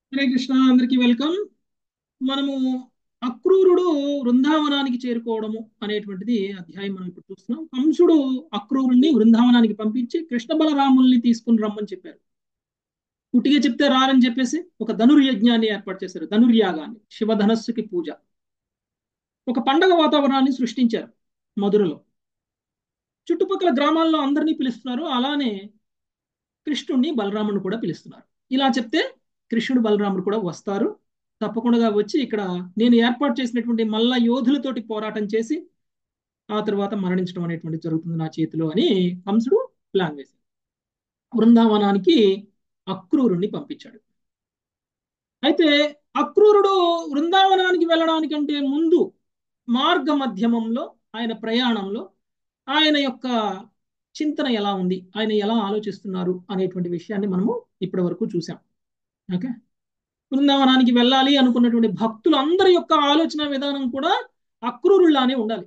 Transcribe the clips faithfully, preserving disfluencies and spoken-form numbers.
హరే కృష్ణ, అందరికి వెల్కమ్. మనము అక్రూరుడు వృందావనానికి చేరుకోవడము అనేటువంటిది అధ్యాయం మనం ఇప్పుడు చూస్తున్నాం. కంసుడు అక్రూరుణ్ణి వృందావనానికి పంపించి కృష్ణ బలరాముల్ని తీసుకుని రమ్మని చెప్పారు. పుట్టిగా చెప్తే రారని చెప్పేసి ఒక ధనుర్యజ్ఞాన్ని ఏర్పాటు చేశారు. ధనుర్యాగాన్ని, శివధనస్సుకి పూజ, ఒక పండగ వాతావరణాన్ని సృష్టించారు మధురలో. చుట్టుపక్కల గ్రామాల్లో అందరినీ పిలుస్తున్నారు. అలానే కృష్ణుడిని బలరాముని కూడా పిలుస్తున్నారు. ఇలా చెప్తే కృష్ణుడు బలరాముడు కూడా వస్తారు. తప్పకుండా వచ్చి ఇక్కడ నేను ఏర్పాటు చేసినటువంటి మల్ల యోధులతోటి పోరాటం చేసి ఆ తర్వాత మరణించడం అనేటువంటి జరుగుతుంది నా చేతిలో అని కంసుడు ప్లాన్ వేశాడు. బృందావనానికి అక్రూరుణ్ణి పంపించాడు. అయితే అక్రూరుడు బృందావనానికి వెళ్ళడానికంటే ముందు మార్గ మధ్యమంలో ఆయన ప్రయాణంలో ఆయన యొక్క చింతన ఎలా ఉంది, ఆయన ఎలా ఆలోచిస్తున్నారు అనేటువంటి విషయాన్ని మనము ఇప్పటి వరకు చూసాం. ఓకే, బృందావనానికి వెళ్ళాలి అనుకున్నటువంటి భక్తులందరి యొక్క ఆలోచన విధానం కూడా అక్రూరులానే ఉండాలి.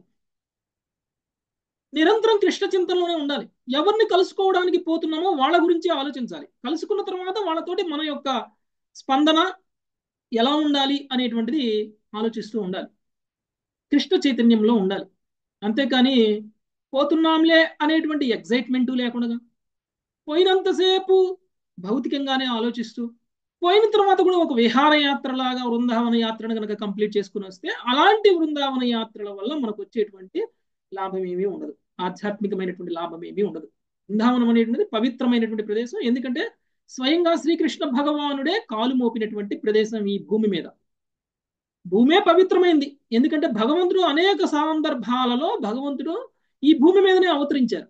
నిరంతరం కృష్ణ చింతనలోనే ఉండాలి. ఎవరిని కలుసుకోవడానికి పోతున్నామో వాళ్ళ గురించి ఆలోచించాలి. కలుసుకున్న తర్వాత వాళ్ళతోటి మన యొక్క స్పందన ఎలా ఉండాలి అనేటువంటిది ఆలోచిస్తూ ఉండాలి. కృష్ణ చైతన్యంలో ఉండాలి. అంతేకాని పోతున్నాంలే అనేటువంటి ఎగ్జైట్మెంట్ లేకుండా పోయినంతసేపు భౌతికంగానే ఆలోచిస్తూ పోయిన తర్వాత కూడా ఒక విహారయాత్ర లాగా వృందావన యాత్రను కనుక కంప్లీట్ చేసుకుని వస్తే అలాంటి వృందావన యాత్రల వల్ల మనకు వచ్చేటువంటి లాభం ఏమీ ఉండదు. ఆధ్యాత్మికమైనటువంటి లాభం ఏమీ ఉండదు. బృందావనం అనేటువంటిది పవిత్రమైనటువంటి ప్రదేశం. ఎందుకంటే స్వయంగా శ్రీకృష్ణ భగవానుడే కాలు మోపినటువంటి ప్రదేశం ఈ భూమి మీద. భూమే పవిత్రమైంది. ఎందుకంటే భగవంతుడు అనేక సందర్భాలలో భగవంతుడు ఈ భూమి మీదనే అవతరించారు.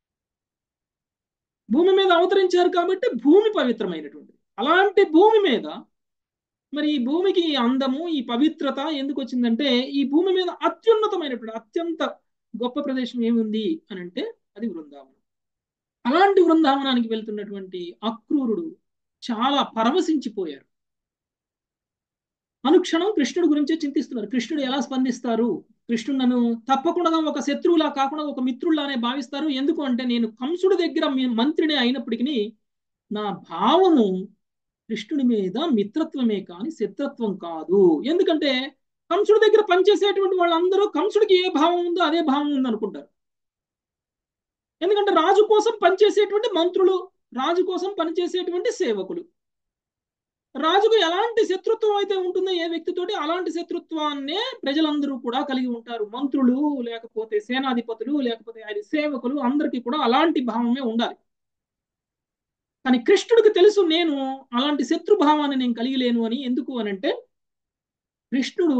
భూమి మీద అవతరించారు కాబట్టి భూమి పవిత్రమైనటువంటిది. అలాంటి భూమి మీద మరి ఈ భూమికి ఈ అందము, ఈ పవిత్రత ఎందుకు వచ్చిందంటే ఈ భూమి మీద అత్యున్నతమైనటువంటి అత్యంత గొప్ప ప్రదేశం ఏముంది అని అంటే అది వృందావనం. అలాంటి వృందావనానికి వెళ్తున్నటువంటి అక్రూరుడు చాలా పరవశించిపోయారు. అనుక్షణం కృష్ణుడి గురించే చింతిస్తున్నారు. కృష్ణుడు ఎలా స్పందిస్తారు, కృష్ణుడు నన్ను తప్పకుండా ఒక శత్రువులా కాకుండా ఒక మిత్రుల్లానే భావిస్తారు. ఎందుకు అంటే నేను కంసుడి దగ్గర మంత్రిని అయినప్పటికీ నా భావము కృష్ణుడి మీద మిత్రత్వమే కానీ శత్రుత్వం కాదు. ఎందుకంటే కంసుడి దగ్గర పనిచేసేటువంటి వాళ్ళందరూ కంసుడికి ఏ భావం ఉందో అదే భావం ఉంది అనుకుంటారు. ఎందుకంటే రాజు కోసం పనిచేసేటువంటి మంత్రులు, రాజు కోసం పనిచేసేటువంటి సేవకులు, రాజుకు ఎలాంటి శత్రుత్వం అయితే ఉంటుందో ఏ వ్యక్తితోటి అలాంటి శత్రుత్వాన్నే ప్రజలందరూ కూడా కలిగి ఉంటారు. మంత్రులు లేకపోతే సేనాధిపతులు లేకపోతే ఆయన సేవకులు అందరికీ కూడా అలాంటి భావమే ఉండాలి. కానీ కృష్ణుడికి తెలుసు నేను అలాంటి శత్రుభావాన్ని నేను కలిగి లేను అని. ఎందుకు అనంటే కృష్ణుడు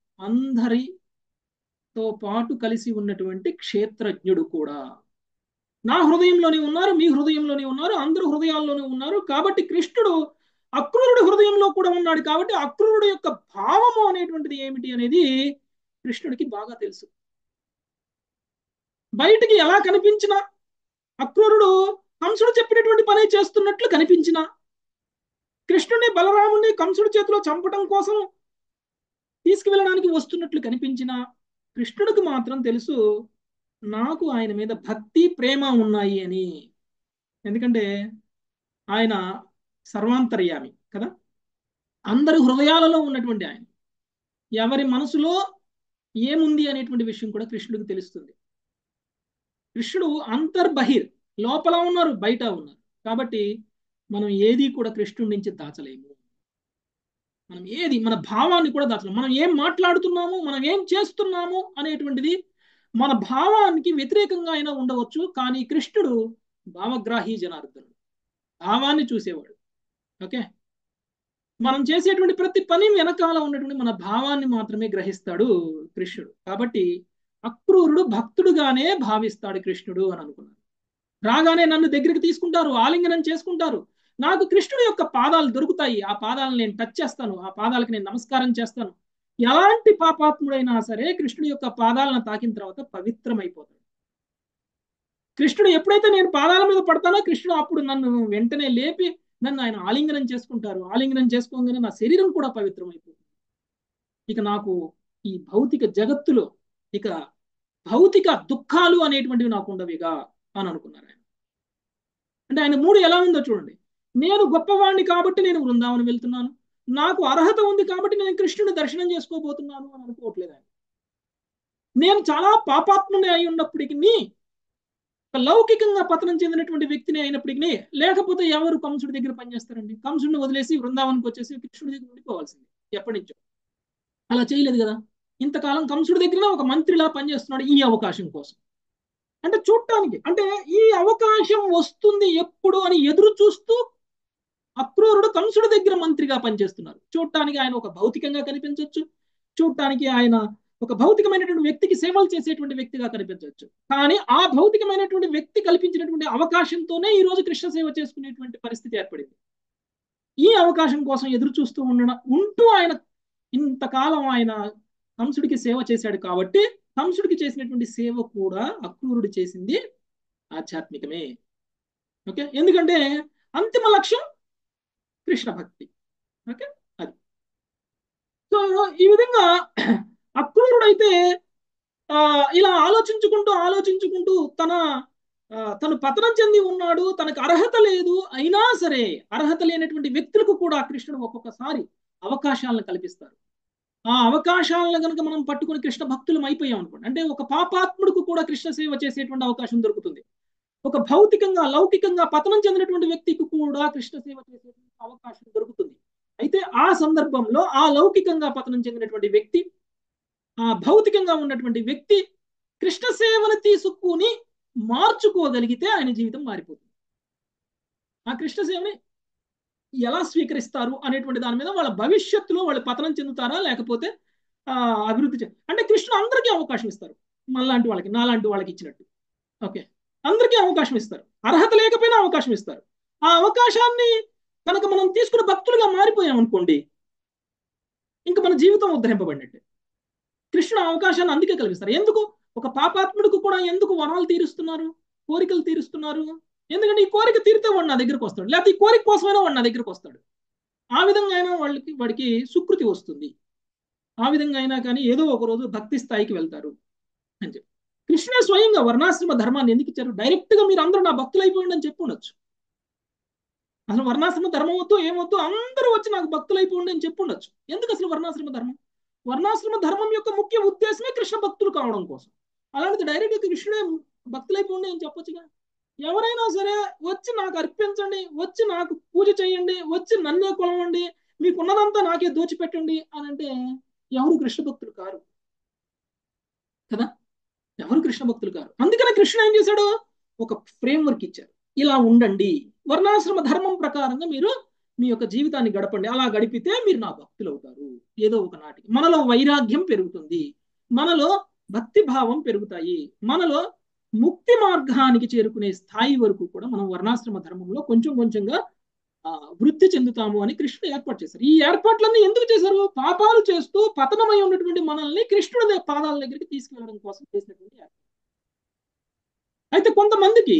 అందరితో పాటు కలిసి ఉన్నటువంటి క్షేత్రజ్ఞుడు కూడా. నా హృదయంలోనే ఉన్నారు, మీ హృదయంలోనే ఉన్నారు, అందరూ హృదయాల్లోనే ఉన్నారు. కాబట్టి కృష్ణుడు అక్రూరుడి హృదయంలో కూడా ఉన్నాడు. కాబట్టి అక్రూరుడు యొక్క భావము అనేటువంటిది ఏమిటి అనేది కృష్ణుడికి బాగా తెలుసు. బయటికి ఎలా కనిపించినా అక్రూరుడు కంసుడు చెప్పినటువంటి పని చేస్తున్నట్లు కనిపించిన, కృష్ణుని బలరాముని కంసుడి చేతిలో చంపడం కోసం తీసుకువెళ్ళడానికి వస్తున్నట్లు కనిపించిన, కృష్ణుడికి మాత్రం తెలుసు నాకు ఆయన మీద భక్తి ప్రేమ ఉన్నాయి అని. ఎందుకంటే ఆయన సర్వాంతర్యామి కదా, అందరి హృదయాలలో ఉన్నటువంటి ఆయన. ఎవరి మనసులో ఏముంది అనేటువంటి విషయం కూడా కృష్ణుడికి తెలుస్తుంది. కృష్ణుడు అంతర్బహిర్, లోపల ఉన్నారు బయట ఉన్నారు. కాబట్టి మనం ఏది కూడా కృష్ణుడి నుంచి దాచలేము. మనం ఏది మన భావాన్ని కూడా దాచలేము. మనం ఏం మాట్లాడుతున్నాము, మనం ఏం చేస్తున్నాము అనేటువంటిది మన భావానికి వ్యతిరేకంగా అయినా ఉండవచ్చు. కానీ కృష్ణుడు భావగ్రాహి జనార్దనుడు, భావాన్ని చూసేవాడు. ఓకే, మనం చేసేటువంటి ప్రతి పని వెనకాల ఉన్నటువంటి మన భావాన్ని మాత్రమే గ్రహిస్తాడు కృష్ణుడు. కాబట్టి అక్రూరుడు భక్తుడుగానే భావిస్తాడు కృష్ణుడు అని అనుకున్నాడు. రాగానే నన్ను దగ్గరికి తీసుకుంటారు, ఆలింగనం చేసుకుంటారు, నాకు కృష్ణుడి యొక్క పాదాలు దొరుకుతాయి, ఆ పాదాలను నేను టచ్ చేస్తాను, ఆ పాదాలకు నేను నమస్కారం చేస్తాను. ఎలాంటి పాపాత్ముడైనా సరే కృష్ణుడి యొక్క పాదాలను తాకిన తర్వాత పవిత్రమైపోతాడు. కృష్ణుడు ఎప్పుడైతే నేను పాదాల మీద పడతానో కృష్ణుడు అప్పుడు నన్ను వెంటనే లేపి నన్ను ఆయన ఆలింగనం చేసుకుంటారు. ఆలింగనం చేసుకోగానే నా శరీరం కూడా పవిత్రమైపోతుంది. ఇక నాకు ఈ భౌతిక జగత్తులో ఇక భౌతిక దుఃఖాలు అనేటువంటివి నాకు ఉండవిగా అని అనుకున్నారు ఆయన. అంటే ఆయన మూడు ఎలా ఉందో చూడండి. నేను గొప్పవాణ్ణి కాబట్టి నేను బృందావనం వెళ్తున్నాను, నాకు అర్హత ఉంది కాబట్టి నేను కృష్ణుని దర్శనం చేసుకోబోతున్నాను అని అనుకోవట్లేదు ఆయన. నేను చాలా పాపాత్ముని అయి ఉన్నప్పటికీ, లౌకికంగా పతనం చెందినటువంటి వ్యక్తిని అయినప్పటికీ, లేకపోతే ఎవరు కంసుడి దగ్గర పనిచేస్తారండి? కంసుడిని వదిలేసి బృందావనికి వచ్చేసి కృష్ణుడి దగ్గర ఉండిపోవాల్సింది ఎప్పటి నుంచో. అలా చేయలేదు కదా. ఇంతకాలం కంసుడి దగ్గర ఒక మంత్రిలా పనిచేస్తున్నాడు ఈ అవకాశం కోసం. అంటే చూడటానికి, అంటే ఈ అవకాశం వస్తుంది ఎప్పుడు అని ఎదురు చూస్తూ అక్రూరుడు కంసుడి దగ్గర మంత్రిగా పనిచేస్తున్నారు. చూడటానికి ఆయన ఒక భౌతికంగా కనిపించవచ్చు, చూడటానికి ఆయన ఒక భౌతికమైనటువంటి వ్యక్తికి సేవలు చేసేటువంటి వ్యక్తిగా కనిపించవచ్చు. కానీ ఆ భౌతికమైనటువంటి వ్యక్తి కల్పించినటువంటి అవకాశంతోనే ఈ రోజు కృష్ణ సేవ చేసుకునేటువంటి పరిస్థితి ఏర్పడింది. ఈ అవకాశం కోసం ఎదురు చూస్తూ ఉండడం ఉంటూ ఆయన ఇంతకాలం ఆయన కంసుడికి సేవ చేశాడు కాబట్టి, కంసుడికి చేసినటువంటి సేవ కూడా అక్రూరుడు చేసింది ఆధ్యాత్మికమే. ఓకే, ఎందుకంటే అంతిమ లక్ష్యం కృష్ణ భక్తి. ఓకే, అది. సో ఈ విధంగా అక్రూరుడైతే ఆ ఇలా ఆలోచించుకుంటూ ఆలోచించుకుంటూ తన తను పతనం చెంది ఉన్నాడు, తనకు అర్హత లేదు, అయినా సరే అర్హత లేనటువంటి వ్యక్తులకు కూడా కృష్ణుడు ఒక్కొక్కసారి అవకాశాలను కల్పిస్తారు. ఆ అవకాశాలను కనుక మనం పట్టుకుని కృష్ణ భక్తులం అయిపోయాం అనుకోండి, అంటే ఒక పాపాత్ముడికి కూడా కృష్ణ సేవ చేసేటువంటి అవకాశం దొరుకుతుంది. ఒక భౌతికంగా లౌకికంగా పతనం చెందినటువంటి వ్యక్తికి కూడా కృష్ణ సేవ చేసేటువంటి అవకాశం దొరుకుతుంది. అయితే ఆ సందర్భంలో ఆ లౌకికంగా పతనం చెందినటువంటి వ్యక్తి, ఆ భౌతికంగా ఉన్నటువంటి వ్యక్తి కృష్ణ సేవను తీసుకుని మార్చుకోగలిగితే ఆయన జీవితం మారిపోతుంది. ఆ కృష్ణ సేవని ఎలా స్వీకరిస్తారు అనేటువంటి దాని మీద వాళ్ళ భవిష్యత్తులో వాళ్ళు పతనం చెందుతారా లేకపోతే ఆ అభివృద్ధి చే అంటే కృష్ణుడు అందరికీ అవకాశం ఇస్తారు, మనలాంటి వాళ్ళకి నాలాంటి వాళ్ళకి ఇచ్చినట్టు. ఓకే, అందరికీ అవకాశం ఇస్తారు, అర్హత లేకపోయినా అవకాశం ఇస్తారు. ఆ అవకాశాన్ని కనుక మనం తీసుకుని భక్తులుగా మారిపోయాం అనుకోండి, ఇంకా మన జీవితం ఉద్ధరింపబడినట్టే. కృష్ణుడు అవకాశాన్ని అందుకే కల్పిస్తారు. ఎందుకు? ఒక పాపాత్ముడికి కూడా ఎందుకు వరాలు తీరుస్తున్నారు, కోరికలు తీరుస్తున్నారు? ఎందుకంటే ఈ కోరిక తీరితే వాడు నా దగ్గరకు వస్తాడు, లేకపోతే ఈ కోరిక కోసమైనా వాడు నా దగ్గరకు వస్తాడు. ఆ విధంగా అయినా వాళ్ళకి వాడికి సుకృతి వస్తుంది. ఆ విధంగా అయినా కానీ ఏదో ఒక రోజు భక్తి స్థాయికి వెళ్తారు అని చెప్పి కృష్ణుడే స్వయంగా వర్ణాశ్రమ ధర్మాన్ని ఎందుకు ఇచ్చారు? డైరెక్ట్ గా మీరు అందరూ నా భక్తులు అయిపోయింది అని చెప్పి ఉండొచ్చు. అసలు వర్ణాశ్రమ ధర్మం వద్దు ఏమొద్దు, అందరూ వచ్చి నాకు భక్తులు అయిపోండి అని చెప్పి ఉండొచ్చు. ఎందుకు అసలు వర్ణాశ్రమ ధర్మం? వర్ణాశ్రమ ధర్మం యొక్క ముఖ్య ఉద్దేశమే కృష్ణ భక్తులు కావడం కోసం. అలాంటిది డైరెక్ట్ గా కృష్ణుడే భక్తులైపోండి అని చెప్పొచ్చుగా. ఎవరైనా సరే వచ్చి నాకు అర్పించండి, వచ్చి నాకు పూజ చేయండి, వచ్చి నన్నే కొలవండి, మీకున్నదంతా నాకే దోచిపెట్టండి అని అంటే ఎవరు కృష్ణ భక్తులు కారు కదా, ఎవరు కృష్ణ భక్తులు కారు. అందుకనే కృష్ణుడు ఏం చేశాడు? ఒక ఫ్రేమ్ వర్క్ ఇచ్చారు, ఇలా ఉండండి, వర్ణాశ్రమ ధర్మం ప్రకారంగా మీరు మీ యొక్క జీవితాన్ని గడపండి, అలా గడిపితే మీరు నా భక్తులు అవుతారు. ఏదో ఒక నాటికి మనలో వైరాగ్యం పెరుగుతుంది, మనలో భక్తి భావం పెరుగుతాయి, మనలో ముక్తి మార్గానికి చేరుకునే స్థాయి వరకు కూడా మనం వర్ణాశ్రమ ధర్మంలో కొంచెం కొంచెంగా వృద్ధి చెందుతాము అని కృష్ణుడు ఏర్పాటు చేశారు. ఈ ఏర్పాట్లన్నీ ఎందుకు చేశారు? పాపాలు చేస్తూ పతనమై ఉన్నటువంటి మనల్ని కృష్ణుడి పాదాల దగ్గరికి తీసుకెళ్లడం కోసం చేసినటువంటి ఏర్పాటు. అయితే కొంతమందికి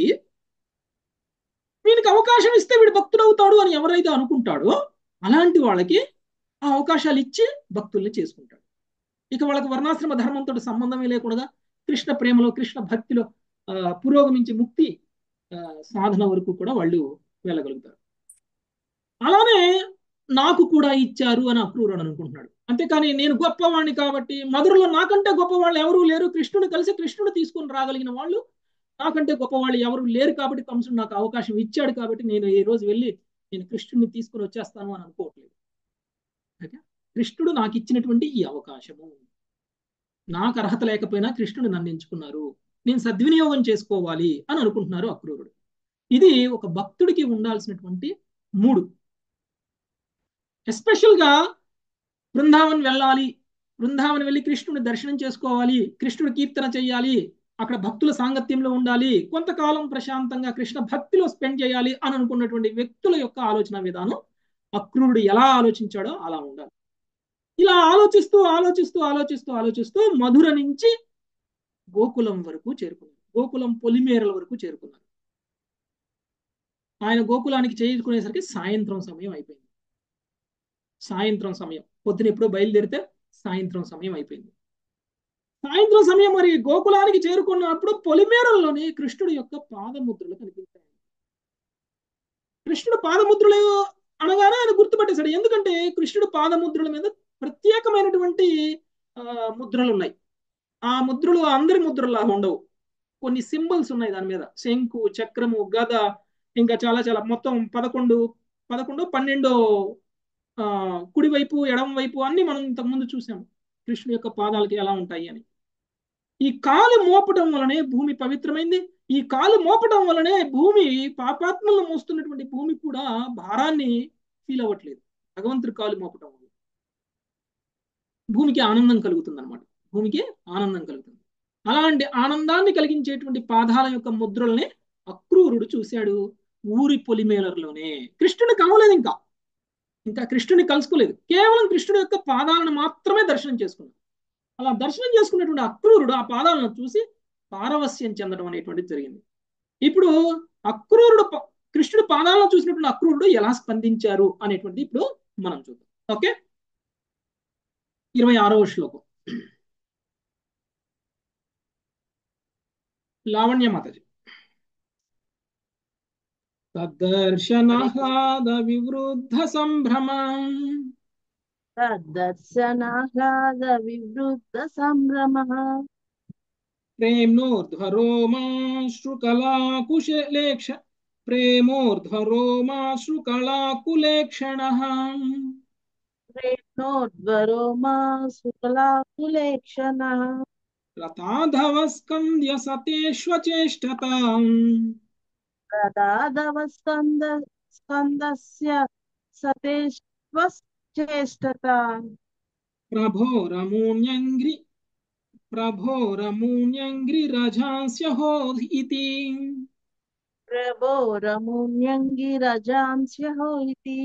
వీనికి అవకాశం ఇస్తే వీడు భక్తుడు అవుతాడు అని ఎవరైతే అనుకుంటాడో అలాంటి వాళ్ళకి ఆ అవకాశాలు ఇచ్చి భక్తుల్ని చేసుకుంటాడు. ఇక వాళ్ళకి వర్ణాశ్రమ ధర్మంతో సంబంధమే లేకుండా కృష్ణ ప్రేమలో కృష్ణ భక్తిలో ఆ పురోగమించి ముక్తి ఆ సాధన వరకు కూడా వాళ్ళు వెళ్ళగలుగుతారు. అలానే నాకు కూడా ఇచ్చారు అని అక్రూరుడు అనుకుంటున్నాడు. అంతేకాని నేను గొప్పవాణ్ణి కాబట్టి, మధురలో నాకంటే గొప్పవాళ్ళు ఎవరూ లేరు, కృష్ణుడు కలిసి కృష్ణుడు తీసుకుని రాగలిగిన వాళ్ళు నాకంటే గొప్పవాళ్ళు ఎవరు లేరు కాబట్టి కంసుడు నాకు అవకాశం ఇచ్చాడు కాబట్టి నేను ఈ రోజు వెళ్ళి నేను కృష్ణుడిని తీసుకుని వచ్చేస్తాను అని అనుకోవట్లేదు. కృష్ణుడు నాకు ఇచ్చినటువంటి ఈ అవకాశము, నాకు అర్హత లేకపోయినా కృష్ణుడు నన్ను ఎంచుకున్నారు, నేను సద్వినియోగం చేసుకోవాలి అని అనుకుంటున్నారు అక్రూరుడు. ఇది ఒక భక్తుడికి ఉండాల్సినటువంటి మూడు. ఎస్పెషల్ గా బృందావన్ వెళ్ళాలి, బృందావన్ వెళ్ళి కృష్ణుని దర్శనం చేసుకోవాలి, కృష్ణుడు కీర్తన చేయాలి, అక్కడ భక్తుల సాంగత్యంలో ఉండాలి, కొంతకాలం ప్రశాంతంగా కృష్ణ భక్తిలో స్పెండ్ చేయాలి అని అనుకున్నటువంటి వ్యక్తుల యొక్క ఆలోచన విధానం అక్రూరుడు ఎలా ఆలోచించాడో అలా ఉండాలి. ఇలా ఆలోచిస్తూ ఆలోచిస్తూ ఆలోచిస్తూ ఆలోచిస్తూ మధుర నుంచి గోకులం వరకు చేరుకున్నారు, గోకులం పొలిమేరల వరకు చేరుకున్నారు. ఆయన గోకులానికి చేరుకునేసరికి సాయంత్రం సమయం అయిపోయింది. సాయంత్రం సమయం, పొద్దున ఎప్పుడో బయలుదేరితే సాయంత్రం సమయం అయిపోయింది. సాయంత్రం సమయం మరి గోకులానికి చేరుకున్నప్పుడు పొలిమేరల్లోని కృష్ణుడి యొక్క పాదముద్రలు కనిపించాయి. కృష్ణుడు పాదముద్రలు అనగానే ఆయన గుర్తుపట్టి పడేశాడు. ఎందుకంటే కృష్ణుడు పాదముద్రల మీద ప్రత్యేకమైనటువంటి ఆ, ముద్రలు ఉన్నాయి. ఆ ముద్రలు అందరి ముద్రలాగా ఉండవు. కొన్ని సింబల్స్ ఉన్నాయి దాని మీద, శంకు, చక్రము, గద, ఇంకా చాలా చాలా మొత్తం పదకొండు పదకొండు పన్నెండో ఆ, కుడివైపు ఎడమ వైపు అన్ని మనం ఇంతకుముందు చూసాము కృష్ణుడి యొక్క పాదాలకి ఎలా ఉంటాయి అని. ఈ కాలు మోపటం వలనే భూమి పవిత్రమైంది. ఈ కాలు మోపటం వలనే భూమి, పాపాత్మలను మోస్తున్నటువంటి భూమి కూడా భారాన్ని ఫీల్ అవ్వట్లేదు. భగవంతుడి కాలు మోపటం వల్ల భూమికి ఆనందం కలుగుతుంది అనమాట. భూమికి ఆనందం కలుగుతుంది. అలాంటి ఆనందాన్ని కలిగించేటువంటి పాదాల యొక్క ముద్రల్ని అక్రూరుడు చూశాడు ఊరి పొలిమేరలోనే. కృష్ణుని కలవలేదు, ఇంకా ఇంకా కృష్ణుని కలుసుకోలేదు. కేవలం కృష్ణుడి యొక్క పాదాలను మాత్రమే దర్శనం చేసుకున్నాడు. అలా దర్శనం చేసుకున్నటువంటి అక్రూరుడు ఆ పాదాలను చూసి పారవస్యం చెందడం అనేటువంటిది జరిగింది. ఇప్పుడు అక్రూరుడు కృష్ణుడి పాదాలను చూసినటువంటి అక్రూరుడు ఎలా స్పందించారు అనేటువంటిది ఇప్పుడు మనం చూద్దాం. ఓకే, ఇరవై ఆరవ శ్లోకం. లావణ్య మాతాజీ. తద్దర్శనాహ్లాద వివృద్ధ సంభ్రమం తద్దర్శనాహ్లాద వివృద్ధ సంభ్రమః ప్రేమ్నోర్ధ్వరోమాశ్రుకళాకుశలేక్ష ప్రేమోర్ధ్వరోమాశ్రుకళాకులేక్షణః ప్రేమ్నోర్ధ్వరోమా సుకలాకులేక్షణః రథాధవస్కంద్య సతేష్వచేష్టతాం ప్రదాదవస్కంద స్కందస్య సతేష్వశ్చేష్టత ప్రభోరమూన్యంగ్రి ప్రభోరమూన్యంగ్రిరజాస్య హోధి ఇతి. ప్రభోరముణ్యంగిరజాంస్యహో ఇతి.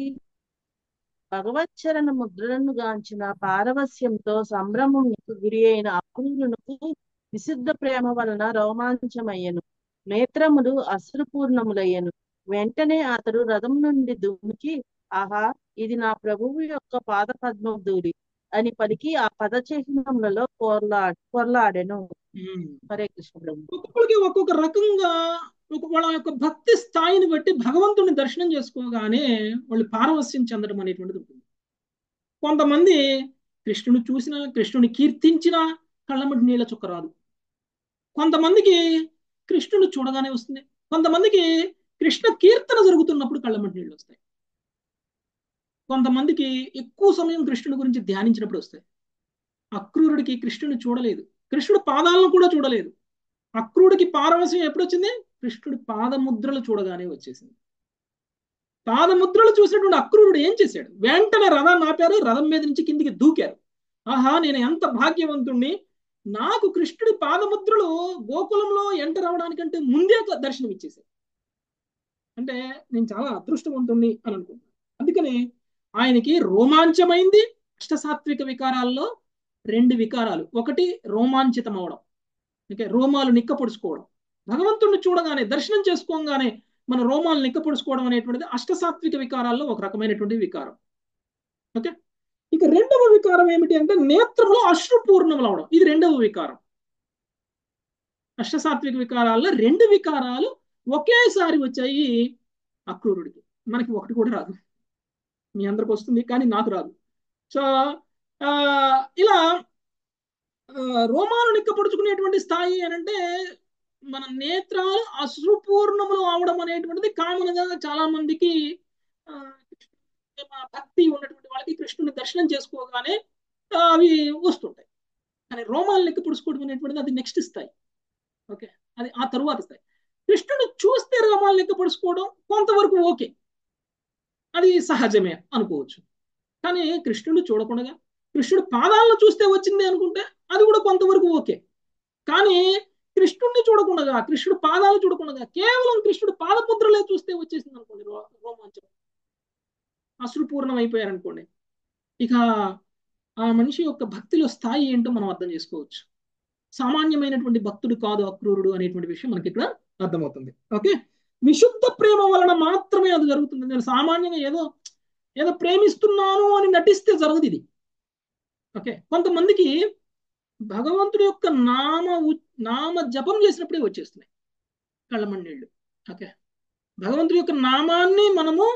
భగవచ్చరణ ముద్రలను గాంచిన పారవస్యంతో సంభ్రమమునకు గురి అయిన అక్రూరునకు విశుద్ధ ప్రేమ వలన రోమాంచమయ్యను. నేత్రములు అశ్రుపూర్ణములయ్యను. వెంటనే అతడు రథం నుండి దుమికి, ఆహా, ఇది నా ప్రభువు యొక్క పాద పద్మధూళి అని పలికి ఆ పద చిహ్నములలో పొర్లా పొర్లాడెను. హరే కృష్ణ ప్రభు. ఒక్కొక్కరికి ఒక్కొక్క రకంగా వాళ్ళ యొక్క భక్తి స్థాయిని బట్టి భగవంతుని దర్శనం చేసుకోగానే వాళ్ళు పారవస్యం చెందడం అనేటువంటిది ఉంటుంది. కొంతమంది కృష్ణుని చూసినా, కృష్ణుని కీర్తించినా కళ్ళమటి నీళ్ళ చుక్క రాదు. కొంతమందికి కృష్ణుని చూడగానే వస్తుంది. కొంతమందికి కృష్ణ కీర్తన జరుగుతున్నప్పుడు కళ్ళమటి నీళ్ళు వస్తాయి. కొంతమందికి ఎక్కువ సమయం కృష్ణుని గురించి ధ్యానించినప్పుడు వస్తాయి. అక్రూరుడికి కృష్ణుని చూడలేదు, కృష్ణుడు పాదాలను కూడా చూడలేదు. అక్రూరుడికి పారవస్యం ఎప్పుడు వచ్చింది? కృష్ణుడి పాదముద్రలు చూడగానే వచ్చేసింది. పాదముద్రలు చూసినటువంటి అక్రూరుడు ఏం చేశాడు? వెంటనే రథాన్ని ఆపారు, రథం మీద నుంచి కిందికి దూకారు. ఆహా, నేను ఎంత భాగ్యవంతుణ్ణి, నాకు కృష్ణుడి పాదముద్రలు గోకులంలో ఎంటర్ అవడానికంటే ముందే దర్శనం ఇచ్చేసాయి. అంటే నేను చాలా అదృష్టవంతుణ్ణి అని అనుకుంటున్నాను. అందుకని ఆయనకి రోమాంచమైంది. అష్టసాత్విక వికారాల్లో రెండు వికారాలు, ఒకటి రోమాంచితం అవడం, ఓకే, రోమాలు నిక్కపొడుచుకోవడం. భగవంతుడిని చూడగానే, దర్శనం చేసుకోగానే మన రోమాలు నిక్కపొడుచుకోవడం అనేటువంటిది అష్టసాత్విక వికారాల్లో ఒక రకమైనటువంటి వికారం. ఓకే, ఇక రెండవ వికారం ఏమిటి అంటే నేత్రంలో అశ్రుపూర్ణములు అవడం. ఇది రెండవ వికారం. అష్టసాత్విక వికారాల్లో రెండు వికారాలు ఒకేసారి వచ్చాయి అక్రూరుడికి. మనకి ఒకటి కూడా రాదు, మీ అందరికి వస్తుంది కానీ నాకు రాదు. సో ఆ ఇలా రోమాలు నిక్కపొడుచుకునేటువంటి స్థాయి అని అంటే మన నేత్రాలు అశ్రుపూర్ణములు అవడం అనేటువంటిది కామన్ గా చాలా మందికి, భక్తి ఉన్నటువంటి వాళ్ళకి కృష్ణుని దర్శనం చేసుకోగానే అవి వస్తుంటాయి. కానీ రోమాలు నిక్కపొడుచుకోవడం అనేటువంటిది అది నెక్స్ట్ స్థాయి. ఓకే, అది ఆ తరువాత స్థాయి. కృష్ణుని చూస్తే రోమాలు నిక్కపొడుచుకోవడం కొంతవరకు ఓకే, అది సహజమే అనుకోవచ్చు. కానీ కృష్ణుడు చూడకుండా కృష్ణుడు పాదాలను చూస్తే వచ్చింది అనుకుంటే అది కూడా కొంతవరకు ఓకే. కానీ కృష్ణుడిని చూడకుండా, కృష్ణుడు పాదాలు చూడకుండా కేవలం కృష్ణుడు పాదముద్రలే చూస్తే వచ్చేసింది అనుకోండి రోమాంచం, అశ్రుపూర్ణం అయిపోయారనుకోండి, ఇక ఆ మనిషి యొక్క భక్తిలో స్థాయి ఏంటో మనం అర్థం చేసుకోవచ్చు. సామాన్యమైనటువంటి భక్తుడు కాదు అక్రూరుడు అనేటువంటి విషయం మనకి ఇక్కడ అర్థమవుతుంది. ఓకే, విశుద్ధ ప్రేమ వలన మాత్రమే అది జరుగుతుంది. నేను సామాన్యంగా ఏదో ఏదో ప్రేమిస్తున్నాను అని నటిస్తే జరగదు ఇది. ఓకే, కొంతమందికి భగవంతుడి యొక్క నామ నామ జపం చేసినప్పుడే వచ్చేస్తున్నాయి కళ్ళమన్నీళ్ళు. ఓకే, భగవంతుడి యొక్క నామాన్ని మనము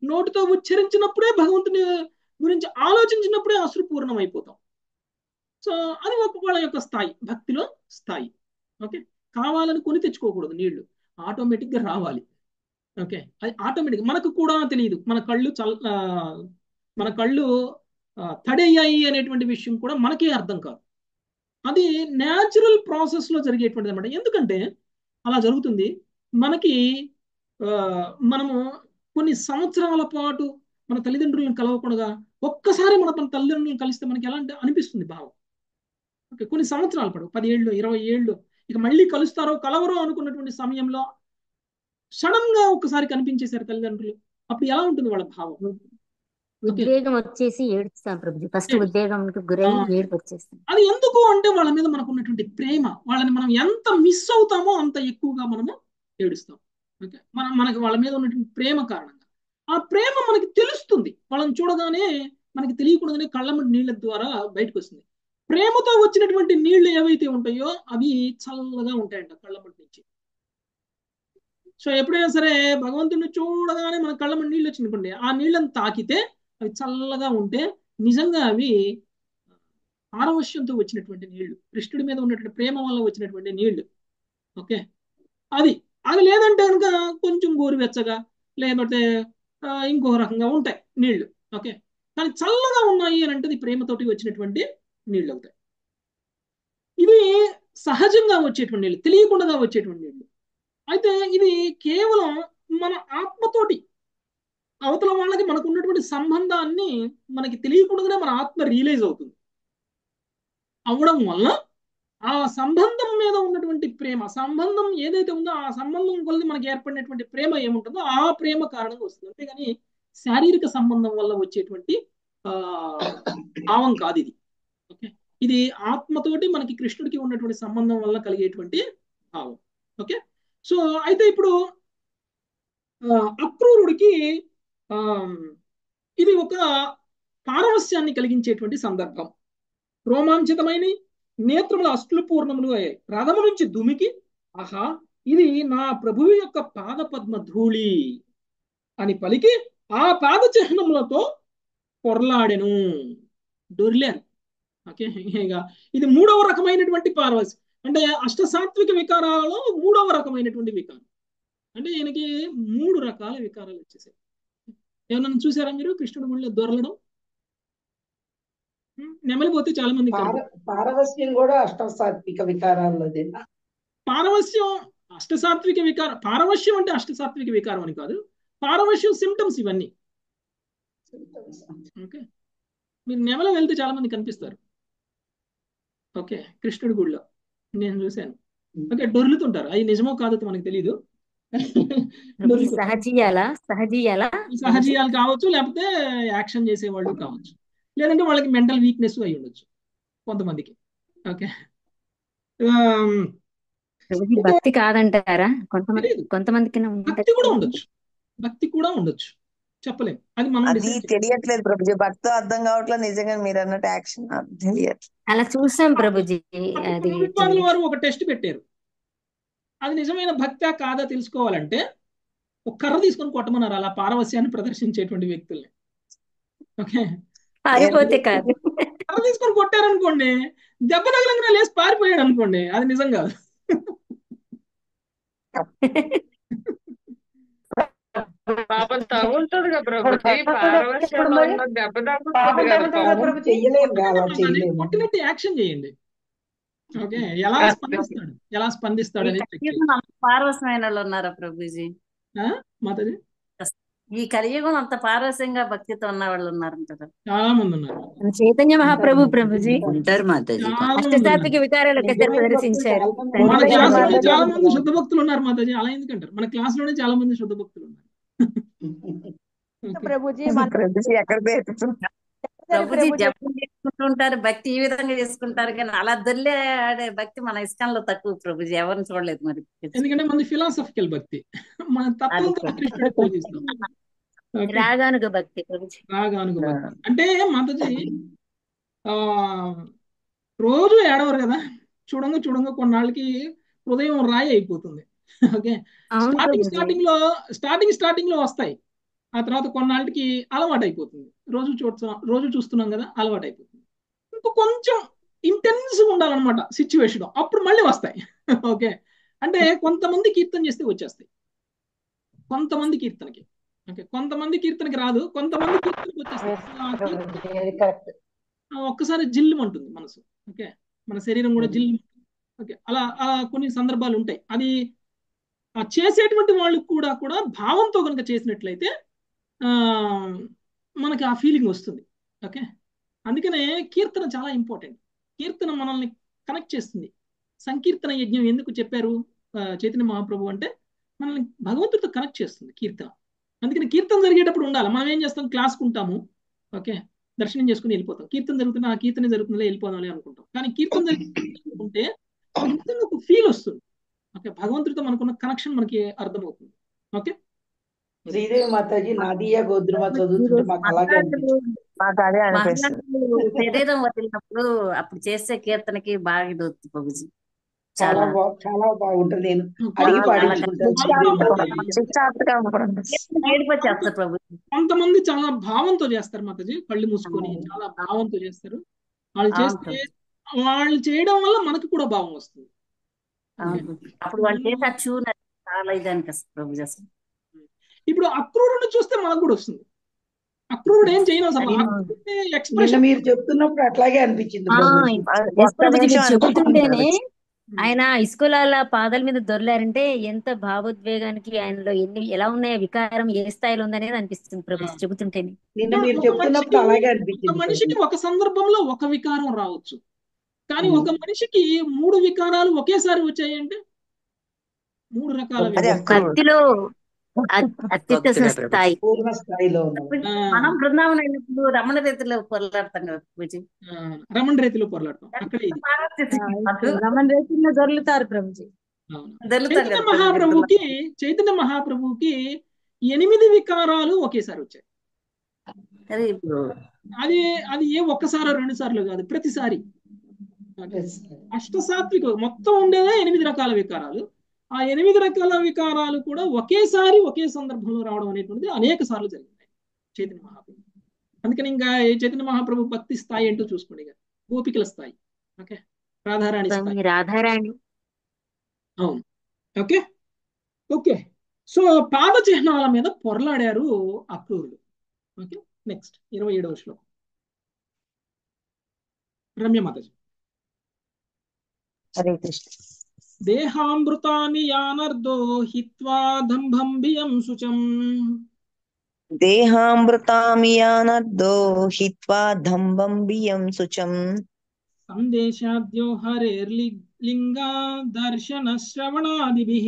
నోటితో ఉచ్చరించినప్పుడే భగవంతుని గురించి ఆలోచించినప్పుడే అశ్రుపూర్ణం అయిపోతాం. సో అది ఒక వాళ్ళ యొక్క స్థాయి, భక్తిలో స్థాయి. ఓకే, కావాలని కొని తెచ్చుకోకూడదు నీళ్లు, ఆటోమేటిక్ గా రావాలి. ఓకే, అది ఆటోమేటిక్, మనకు కూడా తెలియదు మన కళ్ళు చల్ ఆ, మన కళ్ళు ఆ, తడయ్యాయి అనేటువంటి విషయం కూడా మనకే అర్థం కాదు. అది న్యాచురల్ ప్రాసెస్ లో జరిగేటువంటిది అనమాట. ఎందుకంటే అలా జరుగుతుంది. మనకి ఆ, మనము కొన్ని సంవత్సరాల పాటు మన తల్లిదండ్రులను కలవకుండా ఒక్కసారి మన మన తల్లిదండ్రులను కలిస్తే మనకి ఎలా అంటే అనిపిస్తుంది భావం. ఓకే, కొన్ని సంవత్సరాల పాటు, పది ఏళ్ళు ఇరవై ఏళ్ళు, ఇక మళ్ళీ కలుస్తారో కలవరో అనుకున్నటువంటి సమయంలో సడన్ గా ఒక్కసారి కనిపించేశారు తల్లిదండ్రులు, అప్పుడు ఎలా ఉంటుంది వాళ్ళ భావం? ఓకే, ఉద్వేగం వచ్చేసి ఏడుస్తాం ప్రభుజీ. ఫస్ట్ ఏడుస్తారు. ఉద్వేగంకి ఆ, గురై ఏడుపు వచ్చేస్తాం. అది ఎందుకు అంటే వాళ్ళ మీద మనకు ఉన్నటువంటి ప్రేమ, వాళ్ళని మనం ఎంత మిస్ అవుతామో అంత ఎక్కువగా మనము ఏడుస్తాం. ఓకే, మనం మనకి వాళ్ళ మీద ఉన్నటువంటి ప్రేమ కారణంగా ఆ ప్రేమ మనకి తెలుస్తుంది. వాళ్ళని చూడగానే మనకి తెలియకుండానే కళ్ళమ్మటి నీళ్ళ ద్వారా బయటకు వస్తుంది. ప్రేమతో వచ్చినటువంటి నీళ్లు ఏవైతే ఉంటాయో అవి చల్లగా ఉంటాయంట కళ్ళమ్మటి నుంచి. సో ఎప్పుడైనా సరే భగవంతుడిని చూడగానే మన కళ్ళమ్మటి నీళ్ళు వచ్చిందనుకోండి, ఆ నీళ్ళని తాకితే అవి చల్లగా ఉంటే నిజంగా అవి పారవశ్యంతో వచ్చినటువంటి నీళ్లు, కృష్ణుడి మీద ఉన్నటువంటి ప్రేమ వల్ల వచ్చినటువంటి నీళ్లు. ఓకే, అది అది లేదంటే కనుక కొంచెం గోరువెచ్చగా లేకపోతే ఆ, ఇంకో రకంగా ఉంటాయి నీళ్లు. ఓకే, కానీ చల్లగా ఉన్నాయి అని అంటే అది ప్రేమతోటి వచ్చినటువంటి నీళ్ళు అవుతాయి. ఇది సహజంగా వచ్చేటువంటి నీళ్ళు, తెలియకుండా వచ్చేటువంటి నీళ్ళు. అయితే ఇది కేవలం మన ఆత్మతోటి, అవతల వాళ్ళకి మనకు ఉన్నటువంటి సంబంధాన్ని మనకి తెలియకుండానే మన ఆత్మ రియలైజ్ అవుతుంది. అవడం వల్ల ఆ సంబంధం మీద ఉన్నటువంటి ప్రేమ, సంబంధం ఏదైతే ఉందో ఆ సంబంధం కొలది మనకి ఏర్పడినటువంటి ప్రేమ ఏముంటుందో ఆ ప్రేమ కారణంగా వస్తుంది. అంతేగాని శారీరక సంబంధం వల్ల వచ్చేటువంటి ఆ భావం కాదు ఇది. ఓకే, ఇది ఆత్మతోటి మనకి కృష్ణుడికి ఉన్నటువంటి సంబంధం వల్ల కలిగేటువంటి భావం. ఓకే, సో అయితే ఇప్పుడు ఆ, అక్రూరుడికి ఆ ఇది ఒక పారవస్యాన్ని కలిగించేటువంటి సందర్భం. రోమాంచితమైన నేత్రముల అశ్రు పూర్ణములు అయ్యాయి. రథము నుంచి దుమికి, ఆహా, ఇది నా ప్రభువు యొక్క పాద పద్మ ధూళి అని పలికి ఆ పాద చిహ్నములతో పొరలాడెను, దొర్లారు. ఓకే, ఇక ఇది మూడవ రకమైనటువంటి పారవస్యం. అంటే అష్టసాత్విక వికారాలలో మూడవ రకమైనటువంటి వికారం. అంటే ఈయనకి మూడు రకాల వికారాలు వచ్చేసాయి. ఏమన్నా చూసారా మీరు కృష్ణుడి గుళ్ళో దొరలడం? నెమలిపోతే చాలా మంది పార పారవస్యం కూడా అష్టసాత్విక వికారాల్లోదేనా? పారవస్యం అష్టసాత్విక వికారం. పారవశ్యం అంటే అష్టసాత్విక వికారం అని కాదు, పారవశ్యం సిమ్టమ్స్ ఇవన్నీ. ఓకే, మీరు నెమల వెళ్తే చాలా మంది కనిపిస్తారు. ఓకే, కృష్ణుడి గుడిలో నేను చూశాను. ఓకే, డొర్లుతుంటారు. అది నిజమో కాదో మనకు తెలియదు. సహజీయాలా సహజీయాలా సహజీయాలు కావచ్చు, లేకపోతే యాక్షన్ చేసేవాళ్ళు కావచ్చు, లేదంటే వాళ్ళకి మెంటల్ వీక్నెస్ అయి ఉండొచ్చు కొంతమందికి. ఓకే, ప్రభుజీ భక్తి కాదంటారా? కొంతమంది తెలియదు, కొంతమందికి భక్తి కూడా ఉండొచ్చు, భక్తి కూడా ఉండొచ్చు, చెప్పలేం. అది మనం అది డిసైడ్ తెలియట్లేదు ప్రభుజీ, భక్తి అర్థం కావట్లేదు. నిజంగా మీరు అన్నట్టు యాక్షన్ తెలియట్లేదు. అలా చూసాం ప్రభుజీ. అది ప్రభుపాదుల వారు ఒక టెస్ట్ పెట్టారు. అది నిజమైన భక్తా కాదా తెలుసుకోవాలంటే ఒక కర్ర తీసుకొని కొట్టమన్నారు అలా పారవస్యాన్ని ప్రదర్శించేటువంటి వ్యక్తుల్ని. ఓకే, పారిపోతే కాదు, కర్ర తీసుకొని కొట్టారనుకోండి, దెబ్బ తగలంగా లేసి పారిపోయాడు అనుకోండి, అది నిజం కాదు. పాపం తగులుతుంది కదా ప్రభుజీ, పారవశ్యంలో ఉన్న దెబ్బ తగులుతుంది కదా పాపం. చెయ్యలేము అలా చేయలేము. కొట్టినట్టు యాక్షన్ చేయండి. ఓకే, ఎలా స్పందిస్తాడు ఎలా స్పందిస్తాడు అనేది చెక్ చేయండి. అంత పారవశ్యమైన వాళ్ళు ఉన్నారా ప్రభుజీ? ఆ, మాతాజీ ఈ కలియుగం అంత పారవశ్యంగా భక్తితో ఉన్న వాళ్ళు ఉన్నారు కదా. చాలా మంది ఉన్నారు. చైతన్య మహాప్రభు ప్రభుజీ ఉంటారు మాతాజీ. చాలా మంది ఉన్నారు. అష్టసాత్విక వికారాలు ఒకసారి ప్రదర్శించారు. మన తండ్రి క్లాస్ లోనే గారు చాలా మంది శుద్ధ భక్తులు ఉన్నారు మాతాజీ. అలా ఎందుకంటారు? మన క్లాస్ లోనే చాలా మంది శుద్ధ భక్తులు ఉన్నారు. ఓకే. ప్రభుజీ మన ప్రభుజీ ఎక్కడ పేరుతున్నారు? ప్రభుజీ జపం చేసుకుంటూ ఉంటారు, భక్తి ఈ విధంగా చేసుకుంటారు, కానీ అలా దొల్లే ఆడే భక్తి మన ఇష్టంలో తక్కువ ప్రభుజీ. ఎవరిని చూడలేదు మరి. ఎందుకంటే మన ఫిలాసఫికల్ భక్తి, మన తత్వంతో కృష్ణుడి పూజిస్తాం. ఓకే, రాగానుగ భక్తి ప్రభుజీ. రాగానుగ భక్తి అంటే మాతాజీ ఆ రోజు ఏడవరు కదా, చూడంగా చూడంగా కొన్నాళ్ళకి హృదయం రాయి అయిపోతుంది. ఓకే, అవును స్టార్టింగ్ ప్రభుజీ. స్టార్టింగ్ లో స్టార్టింగ్ స్టార్టింగ్ లో వస్తాయి. ఆ తర్వాత కొన్నాళ్ళకి అలవాటు అయిపోతుంది. రోజు చూస్తున్నాం రోజు చూస్తున్నాం కదా, అలవాటు అయిపోతుంది. ఇంకో కొంచెం ఇంటెన్స్ ఉండాలన్నమాట సిచ్యువేషన్, అప్పుడు మళ్ళీ వస్తాయి. ఓకే, అంటే కొంతమంది కీర్తన చేస్తే వచ్చేస్తాయి, కొంతమంది కీర్తనకి. ఓకే, కొంతమంది కీర్తనకి రాదు, కొంతమంది కీర్తనకి వచ్చేస్తాయి. ఆ కీర్తన కరెక్ట్. ఆ ఒక్కసారి జిల్లు అంటుంది మనసు. ఓకే, మన శరీరం కూడా జిల్లు. ఓకే, అలా అలా కొన్ని సందర్భాలు ఉంటాయి. అది ఆ చేసేటువంటి వాళ్ళు కూడా కూడా భావంతో కనుక చేసినట్లయితే ఆ మనకి ఆ ఫీలింగ్ వస్తుంది. ఓకే, అందుకనే కీర్తన చాలా ఇంపార్టెంట్. కీర్తన మనల్ని కనెక్ట్ చేస్తుంది. సంకీర్తన యజ్ఞం ఎందుకు చెప్పారు ఆ, చైతన్య మహాప్రభు అంటే మనల్ని భగవంతుడితో కనెక్ట్ చేస్తుంది కీర్తన. అందుకని కీర్తన జరిగేటప్పుడు ఉండాలి. మనం ఏం చేస్తాం, క్లాస్కుంటాము, ఓకే, దర్శనం చేసుకుని వెళ్ళిపోతాం. కీర్తన జరుగుతున్నా ఆ కీర్తన జరుగుతుందో వెళ్ళిపోదాం అనుకుంటాం. కానీ కీర్తన జరుగుతుంటే మనకి నిజంగా ఒక ఫీల్ వస్తుంది. ఓకే, భగవంతుడితో మనకున్న కనెక్షన్ మనకి అర్థమవుతుంది. ఓకే, శ్రీదేవి మాతాజీ నాదియా గోద్రుమ చదువుతుంటే మాకు అలాగే అనిపించింది. మాకు అదే అనిపిస్తుంది. మహారాజులు శరీరం వదిలినప్పుడు అప్పుడు చేసే కీర్తనకి బాగా ఇది అవుతుంది ప్రభుజీ. చాలా చాలా బా చాలా బాగుంటది. నేను అడిగి చాలా పాడించుకుంటాను శ్రీదేవి మాతాజీ. కీర్తన ఏడుపు వచ్చేస్తుంది ప్రభుజీ. కొంతమంది చాలా భావంతో చేస్తారు మాతాజీ, కళ్ళు మూసుకొని చాలా భావంతో చేస్తారు. వాళ్ళు అవును చేస్తే ప్రభుజీ. వాళ్ళు చేయడం వల్ల మనకు కూడా భావం వస్తుంది. ఓకే, అవును. అప్పుడు వాళ్ళు చేసే ఆ ట్యూన్ అది చాలా ఇది అనిపిస్తుంది ప్రభుజీ అసలు. ఇప్పుడు అక్రూరుని చూస్తే మనకు కూడా వస్తుంది. అక్రూరుడు ఏం చేయను అసలు, నేను నిన్న ఎక్స్ప్రెషన్ మీరు చెప్తున్నప్పుడు అట్లాగే అనిపించింది ఆ ప్రభుజీ. ఎస్ ఒక్క ప్రభుజీ, నిమిషం మీరు చెబుతుంటేనే అనుకుంటున్నాను. ఆయన ఇస్కులాల పాదాల మీద దొర్లారంటే ఎంత భావోద్వేగానికి ఆయనలో ఎన్ని ఎలా ఉన్నాయో, వికారం ఏ స్థాయిలో ఉందనేది అనిపిస్తుంది ప్రభుజీ చెబుతుంటేనే. నిన్న మీరు ఒక చెప్తున్నప్పుడు మనిషికి అలాగే ఒక అనిపించింది మనిషికి ప్రభుజీ. ఒక సందర్భంలో ఒక వికారం రావచ్చు, కానీ ఉమ్. ఒక మనిషికి మూడు వికారాలు ఒకేసారి వచ్చాయంటే మూడు రకాల అది వికారం. అక్రూరుడు. భక్తిలో అత్- అత్యుత్త భక్తుడే ప్రభు. స్థాయి. పూర్ణ స్థాయిలో ఉన్నది. ఆ, మనం బృందావనం అయినప్పుడు రమణ రీతిలో పొరలాడతాం కదా ప్రభుజీ. ఆ, రమణ రీతిలో పొరలాడటం అక్కడ ఇది. రమణ రేతుల్లో దొర్లుతారు ప్రభుజీ. అవును. దొరుకుతాం చైతన్య కదా మహాప్రభువుకి చైతన్య మహాప్రభువుకి ఎనిమిది వికారాలు ఒకేసారి వచ్చాయి. అది ఇప్పుడు అది అది ఏ ఒక్కసారో రెండు సార్లు కాదు, ప్రతిసారి. అష్టసాత్విక మొత్తం ఉండేదే ఎనిమిది రకాల వికారాలు. ఆ ఎనిమిది రకాల వికారాలు కూడా ఒకేసారి ఒకే సందర్భంలో రావడం అనేటువంటిది అనేక సార్లు జరిగింది చైతన్య మహాప్రభు. అందుకని ఇంకా ఈ చైతన్య మహాప్రభు భక్తి స్థాయి ఏంటో చూసుకోండి. ఇక గోపికల స్థాయి, ఓకే, రాధారాణి స్థాయి. స్వామి రాధారాణి. అవును, ఓకే ఓకే సో పాద చిహ్నాల మీద పొరలాడారు అక్రూరుడు. ఓకే, నెక్స్ట్ ఇరవై ఏడవ శ్లోకం రమ్య మాతాజీ. హరే కృష్ణ. దేహామృతాని యానర్దో హిత్వా దంభం బియం శుచం దేహామృతామియానర్దో హిత్వా దంభం బియం శుచం సందేశాద్యో హరేర్లింగా దర్శన శ్రవణాదిభిః.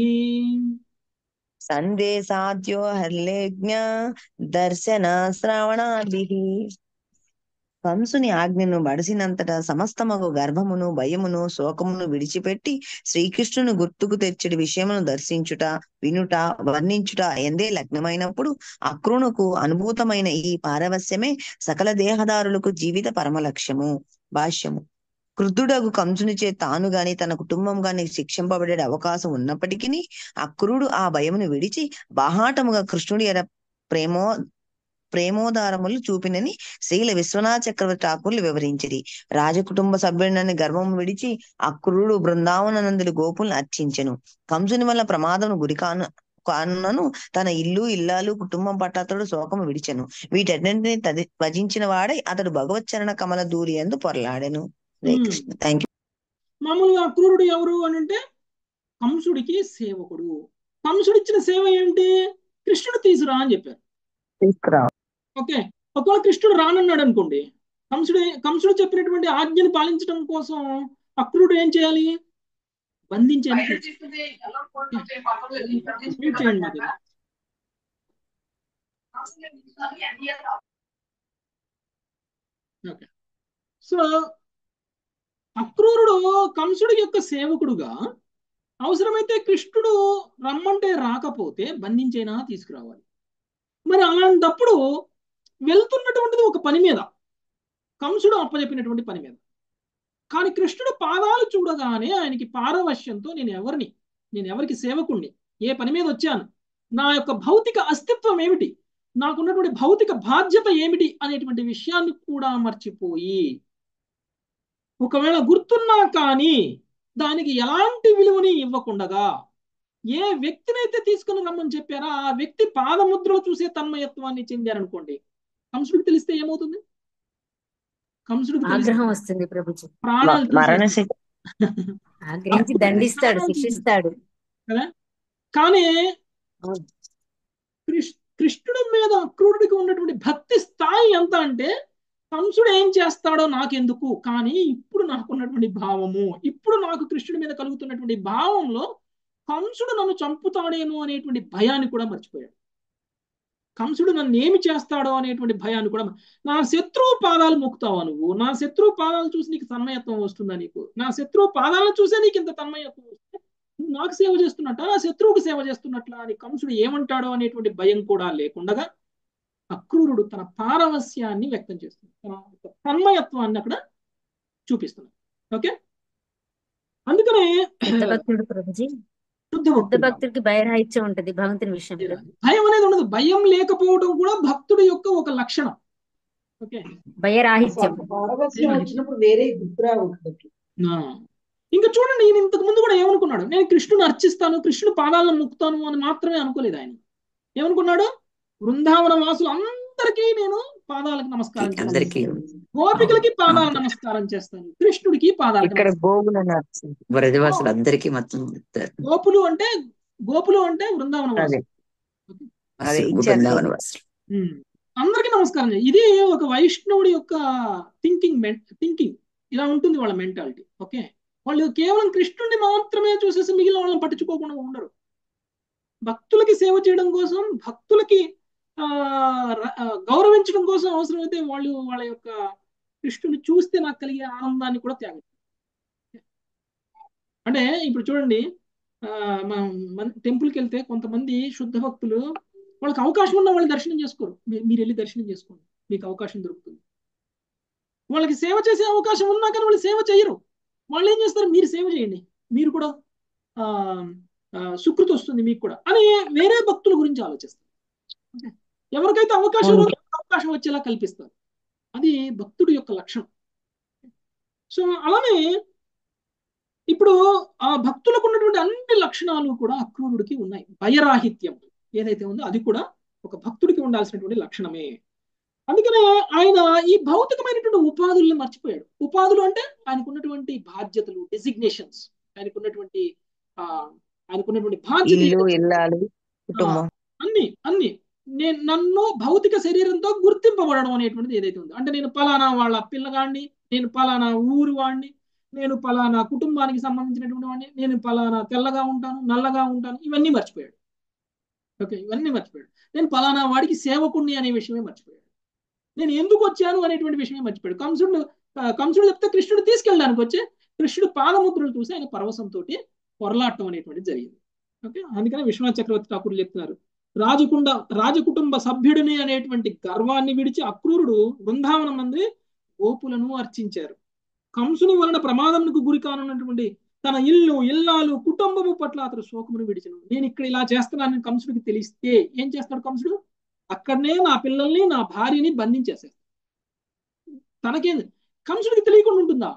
సందేశాద్యో హర్లేజ్ఞ దర్శన శ్రవణాదిః. కంసుని ఆజ్ఞను బడిసినంతటా సమస్తమగు గర్భమును భయమును శోకమును విడిచిపెట్టి శ్రీకృష్ణుని గుర్తుకు తెచ్చడి విషయమును దర్శించుట వినుట వర్ణించుట ఎందే లగ్నమైనప్పుడు అక్రూనుకు అనుభూతమైన ఈ పారవస్యమే సకల దేహదారులకు జీవిత పరమ లక్ష్యము. భాష్యము. క్రుద్ధుడగు కంసునిచే తాను గాని తన కుటుంబం గాని శిక్షింపబడే అవకాశం ఉన్నప్పటికీ అక్రూరుడు ఆ భయమును విడిచి బాహాటముగా కృష్ణుడి ఎడ ప్రేమో ప్రేమోదారములు చూపినని శ్రీల విశ్వనాథ చక్రవర్తి ఠాకూర్లు వివరించిరి. రాజకుటుంబ సభ్యులని గర్భము విడిచి అక్రూరుడు బృందావనందులు గోపులను అర్చించెను. కంసుని వల్ల ప్రమాదం గురి కాను కానునను తన ఇల్లు ఇల్లాలు కుటుంబం పట్ల అతడు శోకము విడిచెను. వీటన్నింటినీ తది భజించిన వాడై అతడు భగవచ్చరణ కమల దూరి యందు పొరలాడెను. హరే కృష్ణ. Thank you. మామూలుగా అక్రూరుడు ఎవరు అని అంటే కంసుడికి సేవకుడు. కంసుడు ఇచ్చిన సేవ ఏంటి? కృష్ణుడు తీసురా అని చెప్పారు. తీసుకురా. ఓకే, ఒకవేళ కృష్ణుడు రానన్నాడు అనుకోండి, కంసుడు కంసుడు చెప్పినటువంటి ఆజ్ఞను పాలించడం కోసం అక్రూరుడు ఏం చేయాలి? బంధించేందుకు మ్యూట్ చేయండి మాది. ఓకే, సో అక్రూరుడు కంసుడి యొక్క సేవకుడుగా అవసరమైతే కృష్ణుడు రమ్మంటే రాకపోతే బంధించైనా తీసుకురావాలి. మరి అలాంటప్పుడు వెళ్తున్నటువంటిది ఒక పని మీద, కంసుడు అప్పచెప్పినటువంటి పని మీద. కానీ కృష్ణుడు పాదాలు చూడగానే ఆయనకి పారవశ్యంతో నేను ఎవరిని నేను ఎవరికి సేవకుణ్ణి, ఏ పని మీద వచ్చాను, నా యొక్క భౌతిక అస్తిత్వం ఏమిటి, నాకున్నటువంటి భౌతిక బాధ్యత ఏమిటి అనేటువంటి విషయాన్ని కూడా మర్చిపోయి, ఒకవేళ గుర్తున్నా కానీ దానికి ఎలాంటి విలువని ఇవ్వకుండగా ఏ వ్యక్తినైతే తీసుకుని రమ్మని చెప్పారో ఆ వ్యక్తి పాదముద్రలు చూసే తన్మయత్వాన్ని చెందారనుకోండి, కంసుడికి తెలిస్తే ఏమవుతుంది? కంసుడికి తెలిస్తే ఆగ్రహం వస్తుంది ప్రభుజీ. ప్రాణాలు మరణ తీసేస్తాడు. శిక్ష ఆగ్రహించి దండిస్తాడు, ప్రాణాలు శిక్షిస్తాడు. కదా. కానీ అవును. కృష్- కృష్ణుడి మీద అక్రూరుడికి ఉన్నటువంటి భక్తి స్థాయి ఎంత అంటే, కంసుడు ఏం చేస్తాడో నాకెందుకు, కానీ ఇప్పుడు నాకున్నటువంటి భావము, ఇప్పుడు నాకు కృష్ణుడి మీద కలుగుతున్నటువంటి భావంలో కంసుడు నన్ను చంపుతాడేమో అనేటువంటి భయాన్ని కూడా మర్చిపోయాడు. కంసుడు నన్ను ఏమి చేస్తాడో అనేటువంటి భయాన్ని కూడా, నా శత్రువు పాదాలు మొక్కుతావా నువ్వు? నా శత్రువు పాదాలు చూసి నీకు తన్మయత్వం వస్తుందా? నీకు నా శత్రువు పాదాలను చూసే నీకు ఇంత తన్మయత్వం వస్తే నువ్వు నాకు సేవ చేస్తున్నట్ట, నా శత్రువుకు సేవ చేస్తున్నట్లా అని కంసుడు ఏమంటాడో అనేటువంటి భయం కూడా లేకుండగా అక్రూరుడు తన పారవస్యాన్ని వ్యక్తం చేస్తుంది, తన యొక్క తన్మయత్వాన్ని అక్కడ చూపిస్తున్నాడు. ఓకే, అందుకనే శుద్ధ భక్తుడు ప్రభుజీ. శుద్ధ శుద్ధ భక్తుడు భక్తుడికి భయరాహిత్యం ఉంటది భగవంతుని విషయంలో. భయం అనేది ఉండదు. భయం లేకపోవడం కూడా భక్తుడి యొక్క ఒక లక్షణం. ఓకే, భయరాహిత్యం. పారవస్యం వచ్చినప్పుడు వేరే గుర్తురావు ఒకటి. ఆ. ఇంకా చూడండి, ఈయన ఇంతకు ముందు కూడా ఏమనుకున్నాడు? నేను కృష్ణుని అర్చిస్తాను, కృష్ణుని పాదాలను ముక్తాను అని మాత్రమే అనుకోలేదు. ఆయన ఏమనుకున్నాడు? బృందావన వాసులు అందరికీ నేను పాదాలకు నమస్కారం అందరికీ చేస్తాను, గోపికలకి పాదాల నమస్కారం చేస్తాను, కృష్ణుడికి పాదాలకు ఇక్కడ నమస్కారం. గోగులను అర్చి- వ్రజవాసులు అందరికీ మొత్తం గోపులు అంటే గోపులు అంటే బృందావన అదే వాసులు. అదే ఇచ్చారు. బృందావన వాసులు. ఉమ్. అందరికీ నమస్కారం చేయాలి. ఇది ఒక వైష్ణవుడి యొక్క థింకింగ్ థింకింగ్ ఇలా ఉంటుంది వాళ్ళ మెంటాలిటీ. ఓకే, వాళ్ళు కేవలం కృష్ణుడిని మాత్రమే చూసేసి మిగిలిన వాళ్ళని పట్టించుకోకుండా ఉండరు. భక్తులకి సేవ చేయడం కోసం, భక్తులకి ఆ ర- ఆ, గౌరవించడం కోసం అవసరమైతే వాళ్ళు వాళ్ళ యొక్క కృష్ణుని చూస్తే నాకు కలిగే ఆనందాన్ని కూడా త్యాగం. అంటే ఇప్పుడు చూడండి, ఆ మనం టెంపుల్కి వెళ్తే కొంతమంది శుద్ధ భక్తులు, వాళ్ళకి అవకాశం ఉన్న వాళ్ళు దర్శనం చేసుకోరు. మీ- మీరు వెళ్ళి దర్శనం చేసుకోండి, మీకు అవకాశం దొరుకుతుంది. వాళ్ళకి సేవ చేసే అవకాశం ఉన్నా కానీ వాళ్ళు సేవ చేయరు. వాళ్ళు ఏం చేస్తారు? మీరు సేవ చేయండి, మీరు కూడా ఆ ఆ, సుకృతి వస్తుంది మీకు కూడా అని వేరే భక్తుల గురించి ఆలోచిస్తారు. ఓకే? ఎవరికైతే అవకాశం అవును. ఉందో అవకాశం వచ్చేలా కల్పిస్తారు. అది భక్తుడి యొక్క లక్షణం. సో అలానే ఇప్పుడు ఆ భక్తులకు ఉన్నటువంటి అన్ని లక్షణాలు కూడా అక్రూరుడికి ఉన్నాయి. భయరాహిత్యం ఏదైతే ఉందో అది కూడా ఒక భక్తుడికి ఉండాల్సినటువంటి లక్షణమే. అందుకనే ఆయన ఈ భౌతికమైనటువంటి ఉపాధుల్ని మర్చిపోయాడు. ఉపాధులు అంటే ఆయనకున్నటువంటి బాధ్యతలు, డెసిగ్నేషన్స్, ఆయనకున్నటువంటి ఆ ఆయనకున్నటువంటి బాధ్యత ఇల్లు ఏదైతే- ఇల్లాలు ఆ, కుటుంబం అన్ని అన్ని నేను నన్ను భౌతిక శరీరంతో గుర్తింపబడడం అనేటువంటిది ఏదైతే ఉందో, అంటే నేను పలానా వాళ్ళ పిల్లగాడిని, నేను పలానా ఊరు వాడిని, నేను పలానా కుటుంబానికి సంబంధించినటువంటి వాడిని, నేను పలానా తెల్లగా ఉంటాను, నల్లగా ఉంటాను, ఇవన్నీ మర్చిపోయాడు. ఓకే, ఇవన్నీ మర్చిపోయాడు. నేను పలానా వాడికి సేవకుణ్ణి అనే విషయమే మర్చిపోయాడు. నేను ఎందుకు వచ్చాను అనేటువంటి విషయమే మర్చిపోయాడు. కంసుడు ఆ, కంసుడు చెప్తే కృష్ణుడు తీసుకెళ్ళడానికి వచ్చి కృష్ణుడు పాదముద్రలు చూసి ఆయన పరవశంతో పొరలాడటం అనేటువంటిది జరిగింది. ఓకే, అందుకని విశ్వనాథ్ చక్రవర్తి ఠాకూర్ చెప్తున్నారు, రాజకుండ రాజకుటుంబ సభ్యుడిని అనేటువంటి గర్వాన్ని విడిచి అక్రూరుడు బృందావనం మంది గోపులను అర్చించారు. కంసుని వలన ప్రమాదమునకు గురి కానున్నటువంటి తన ఇల్లు ఇల్లాలు కుటుంబము పట్ల అతడు శోకమును విడిచను. నేను ఇక్కడ ఇలా చేస్తున్నానని కంసుడికి తెలిస్తే ఏం చేస్తాడు కంసుడు? అక్కడనే నా పిల్లల్ని, నా భార్యని బంధించేశాడు. తనకేం కంసుడికి తెలియకుండా ఉంటుందా?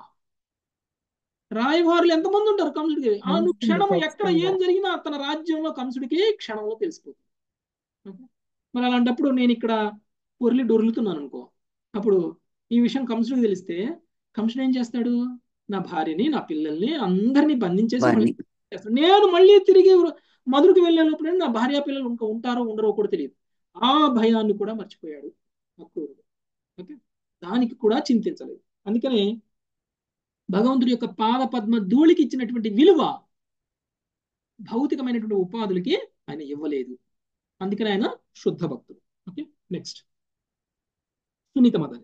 రాయవారులు ఎంతమంది ఉంటారు కంసుడికి? ఆ నువ్వు క్షణం ఎక్కడ ఏం జరిగినా తన రాజ్యంలో కంసుడికి క్షణంలో తెలిసిపోతుంది. ఓకే? మరి అలాంటప్పుడు నేను ఇక్కడ పొర్లి డొర్లుతున్నాను అనుకో, అప్పుడు ఈ విషయం కంసుడికి తెలిస్తే కంసుడు ఏం చేస్తాడు? నా భార్యని, నా పిల్లల్ని అందరినీ బంధించేసి వారిని మళ్ళీ చేస్తాడు. నేను మళ్ళీ తిరిగి మధురకు వెళ్ళే లోపల నా భార్య పిల్లలు ఇంకా ఉంటారో ఉండరో కూడా తెలియదు. ఆ భయాన్ని కూడా మర్చిపోయాడు అక్రూరుడు. ఓకే, దానికి కూడా చింతించలేదు. అందుకనే భగవంతుడి యొక్క పాద పద్మ ధూళికి ఇచ్చినటువంటి విలువ భౌతికమైనటువంటి ఉపాధులకి ఆయన ఇవ్వలేదు. అందుకని ఆయన శుద్ధ భక్తుడు. Okay, next Sunita Mataji.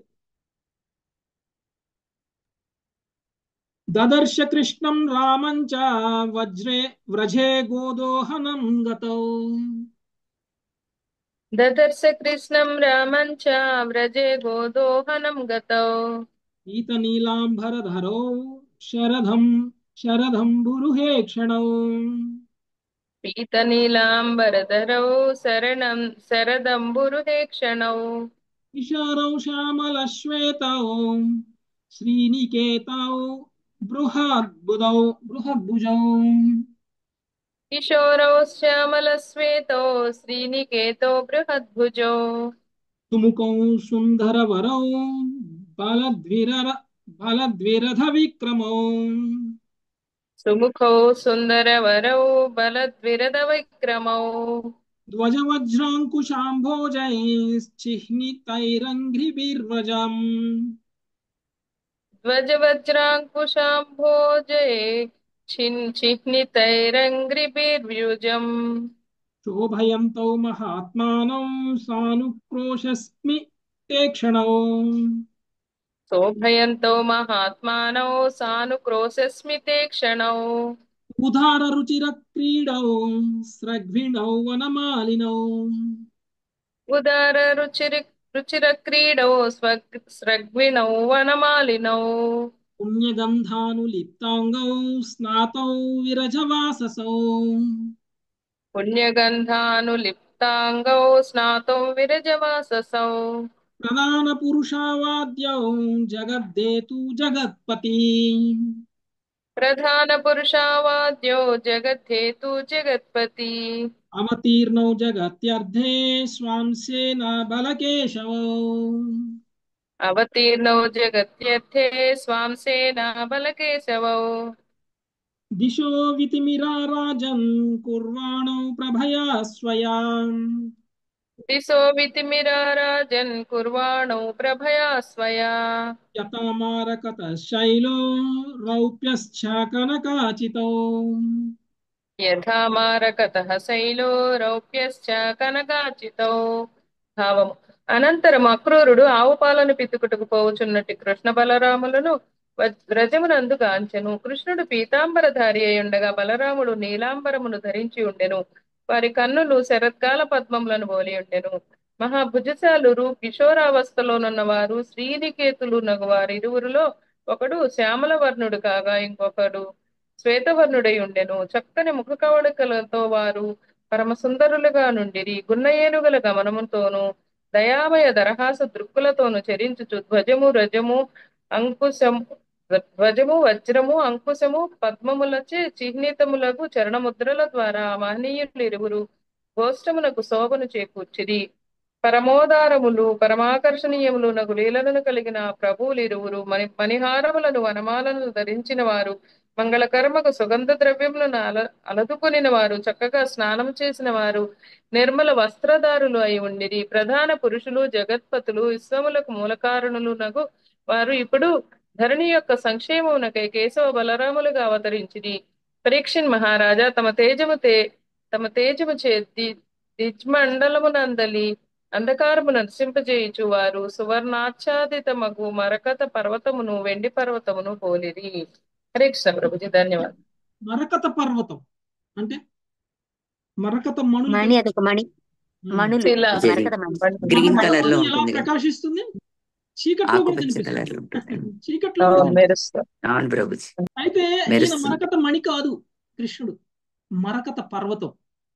దదర్శ కృష్ణం రామంచ వజ్రే వ్రజే గోదోహనం గతౌ దదర్శ కృష్ణం రామం చ వ్రజే గోదోహనం గతౌ ఈత నీలాంబరధరౌ శరధం శరధం బురుహే క్షణౌ. పీతనీలాంబరధరౌ శరణం శరదంబురుహేక్షణౌ కిశోరౌ శ్యామలశ్వేతౌ శ్రీనికేతౌ బృహద్భుజౌ బృహద్భుజౌ కిశోరౌ శ్యామలశ్వేతౌ శ్రీనికేతో బృహద్భుజౌ సుముఖౌ సుందరవరౌ బలద్విర బలద్విరథ విక్రమౌ సుముఖౌ సుందరవరౌ బలద్విరద విక్రమౌ ధ్వజవజ్రాంకుశాంభోజైశ్చిహ్నితైరంఘ్రిభిర్వ్రజం ధ్వజవజ్రాంకుశాంభోజే చిన్ చిహ్నితైరంగ్రిభిర్వ్యుజం శోభయంతౌ మహాత్మానౌ సానుక్రోశస్మి తే క్షణౌ శోభయంతో మహాత్మానౌ సానుక్రోశస్మి తే క్షణౌ ఉదార రుచిర క్రీడౌ స్రగ్విణౌ వనమాలినౌ ఉదార రుచిరి రుచిర క్రీడౌ స్వగ్ స్రగ్విణౌ వనమాలినౌ పుణ్యగంధానులిప్తాంగౌ స్నాతౌ విరజవాససౌ పుణ్యగంధానులిప్తాంగౌ స్నాతౌ విరజవాససౌ ప్రధాన పురుషావాద్యౌ జగద్దేతు జగత్పతి ప్రధాన పురుషావాద్యో జగద్ధేతు జగత్పతి అవతీర్ణౌ జగత్యర్థే స్వాంసేన బలకేశవౌ అవతీర్ణౌ జగత్యర్థే స్వాంసేన బలకేశవౌ దిశో వితిమిరారాజన్ కుర్వాణౌ ప్రభయా స్వయా దిశో వితిమిరారాజన్ కుర్వాణౌ ప్రభయా స్వయా యతమారకత శైలో రౌప్యశ్చ కనకాచితౌ యథా మారకతః శైలో రౌప్యశ్చ కనకాచితౌ భావము అనంతరం అక్రూరుడు ఆవు పాలను పితుకుటకు పోవుచున్నట్టు కృష్ణ బలరాములను వ్రజమునందు గాంచెను. కృష్ణుడు పీతాంబరధారి అయి ఉండగా బలరాముడు నీలాంబరమును ధరించి ఉండెను. వారి కన్నులు శరత్కాల పద్మములను పోలి ఉండెను. మహాభుజశాలురు కిషోరావస్థలోనున్న వారు శ్రీనికేతులు నగు వారి ఇరువురిలో ఒకడు శ్యామల వర్ణుడు కాగా ఇంకొకడు శ్వేతవర్ణుడై ఉండెను. చక్కని ముఖ కవళికలతో వారు పరమ సుందరులుగా నుండిరి. గున్న ఏనుగుల గమనముతోనూ దయామయ దరహాస దృక్కులతోనూ చరించుచు ధ్వజము రజము అంకుశము ధ్వజము వజ్రము అంకుశము పద్మములచే చిహ్నితములకు చరణముద్రల ద్వారా మహనీయులు ఇరువురు గోష్టమునకు శోభను చేకూర్చిరి. పరమోదారములు పరమాకర్షణీయములు నగు లీలలను కలిగిన ప్రభువులు ఇరువురు మణి మణిహారములను వనమాలను ధరించిన వారు మంగళకర్మకు సుగంధ ద్రవ్యములను అల అలదుకొనిన వారు చక్కగా స్నానం చేసిన వారు నిర్మల వస్త్రధారులు అయి ఉండిరి. ప్రధాన పురుషులు జగత్పతులు విశ్వములకు మూలకారణులు నగు వారు ఇప్పుడు ధరణి యొక్క సంక్షేమమునకై కేశవ బలరాములుగా అవతరించిరి. పరీక్షిన్ మహారాజా తమ తేజము తే తమ తేజము చే దిజ్మండలమునందలి అంధకారము నర్శింపజేయుచు వారు సువర్ణాచ్ఛాదిత మగు మరకత పర్వతమును వెండి పర్వతమును పోలిరి. హరే కృష్ణ ప్రభుజీ, ధన్యవాదాలు. మరకత పర్వతం అంటే మరకత మణులు మణి అదొక మణి మణులు శిల మరకత మణి గ్రీన్ మరకత కలర్ లో మణి ఎలా ఉంటుంది కదా, ప్రకాశిస్తుంది? చీకట్లో కూడా ఆకుపచ్చ కనిపిస్తుంది. కలర్ లో ఉంటుంది. చీకట్లో కూడా కనిపిస్తుంది. మెరుస్తా అవును ప్రభుజీ, అయితే ఈయన మెరుస్తుంది. మరకత మణి కాదు కృష్ణుడు, మరకత పర్వతం.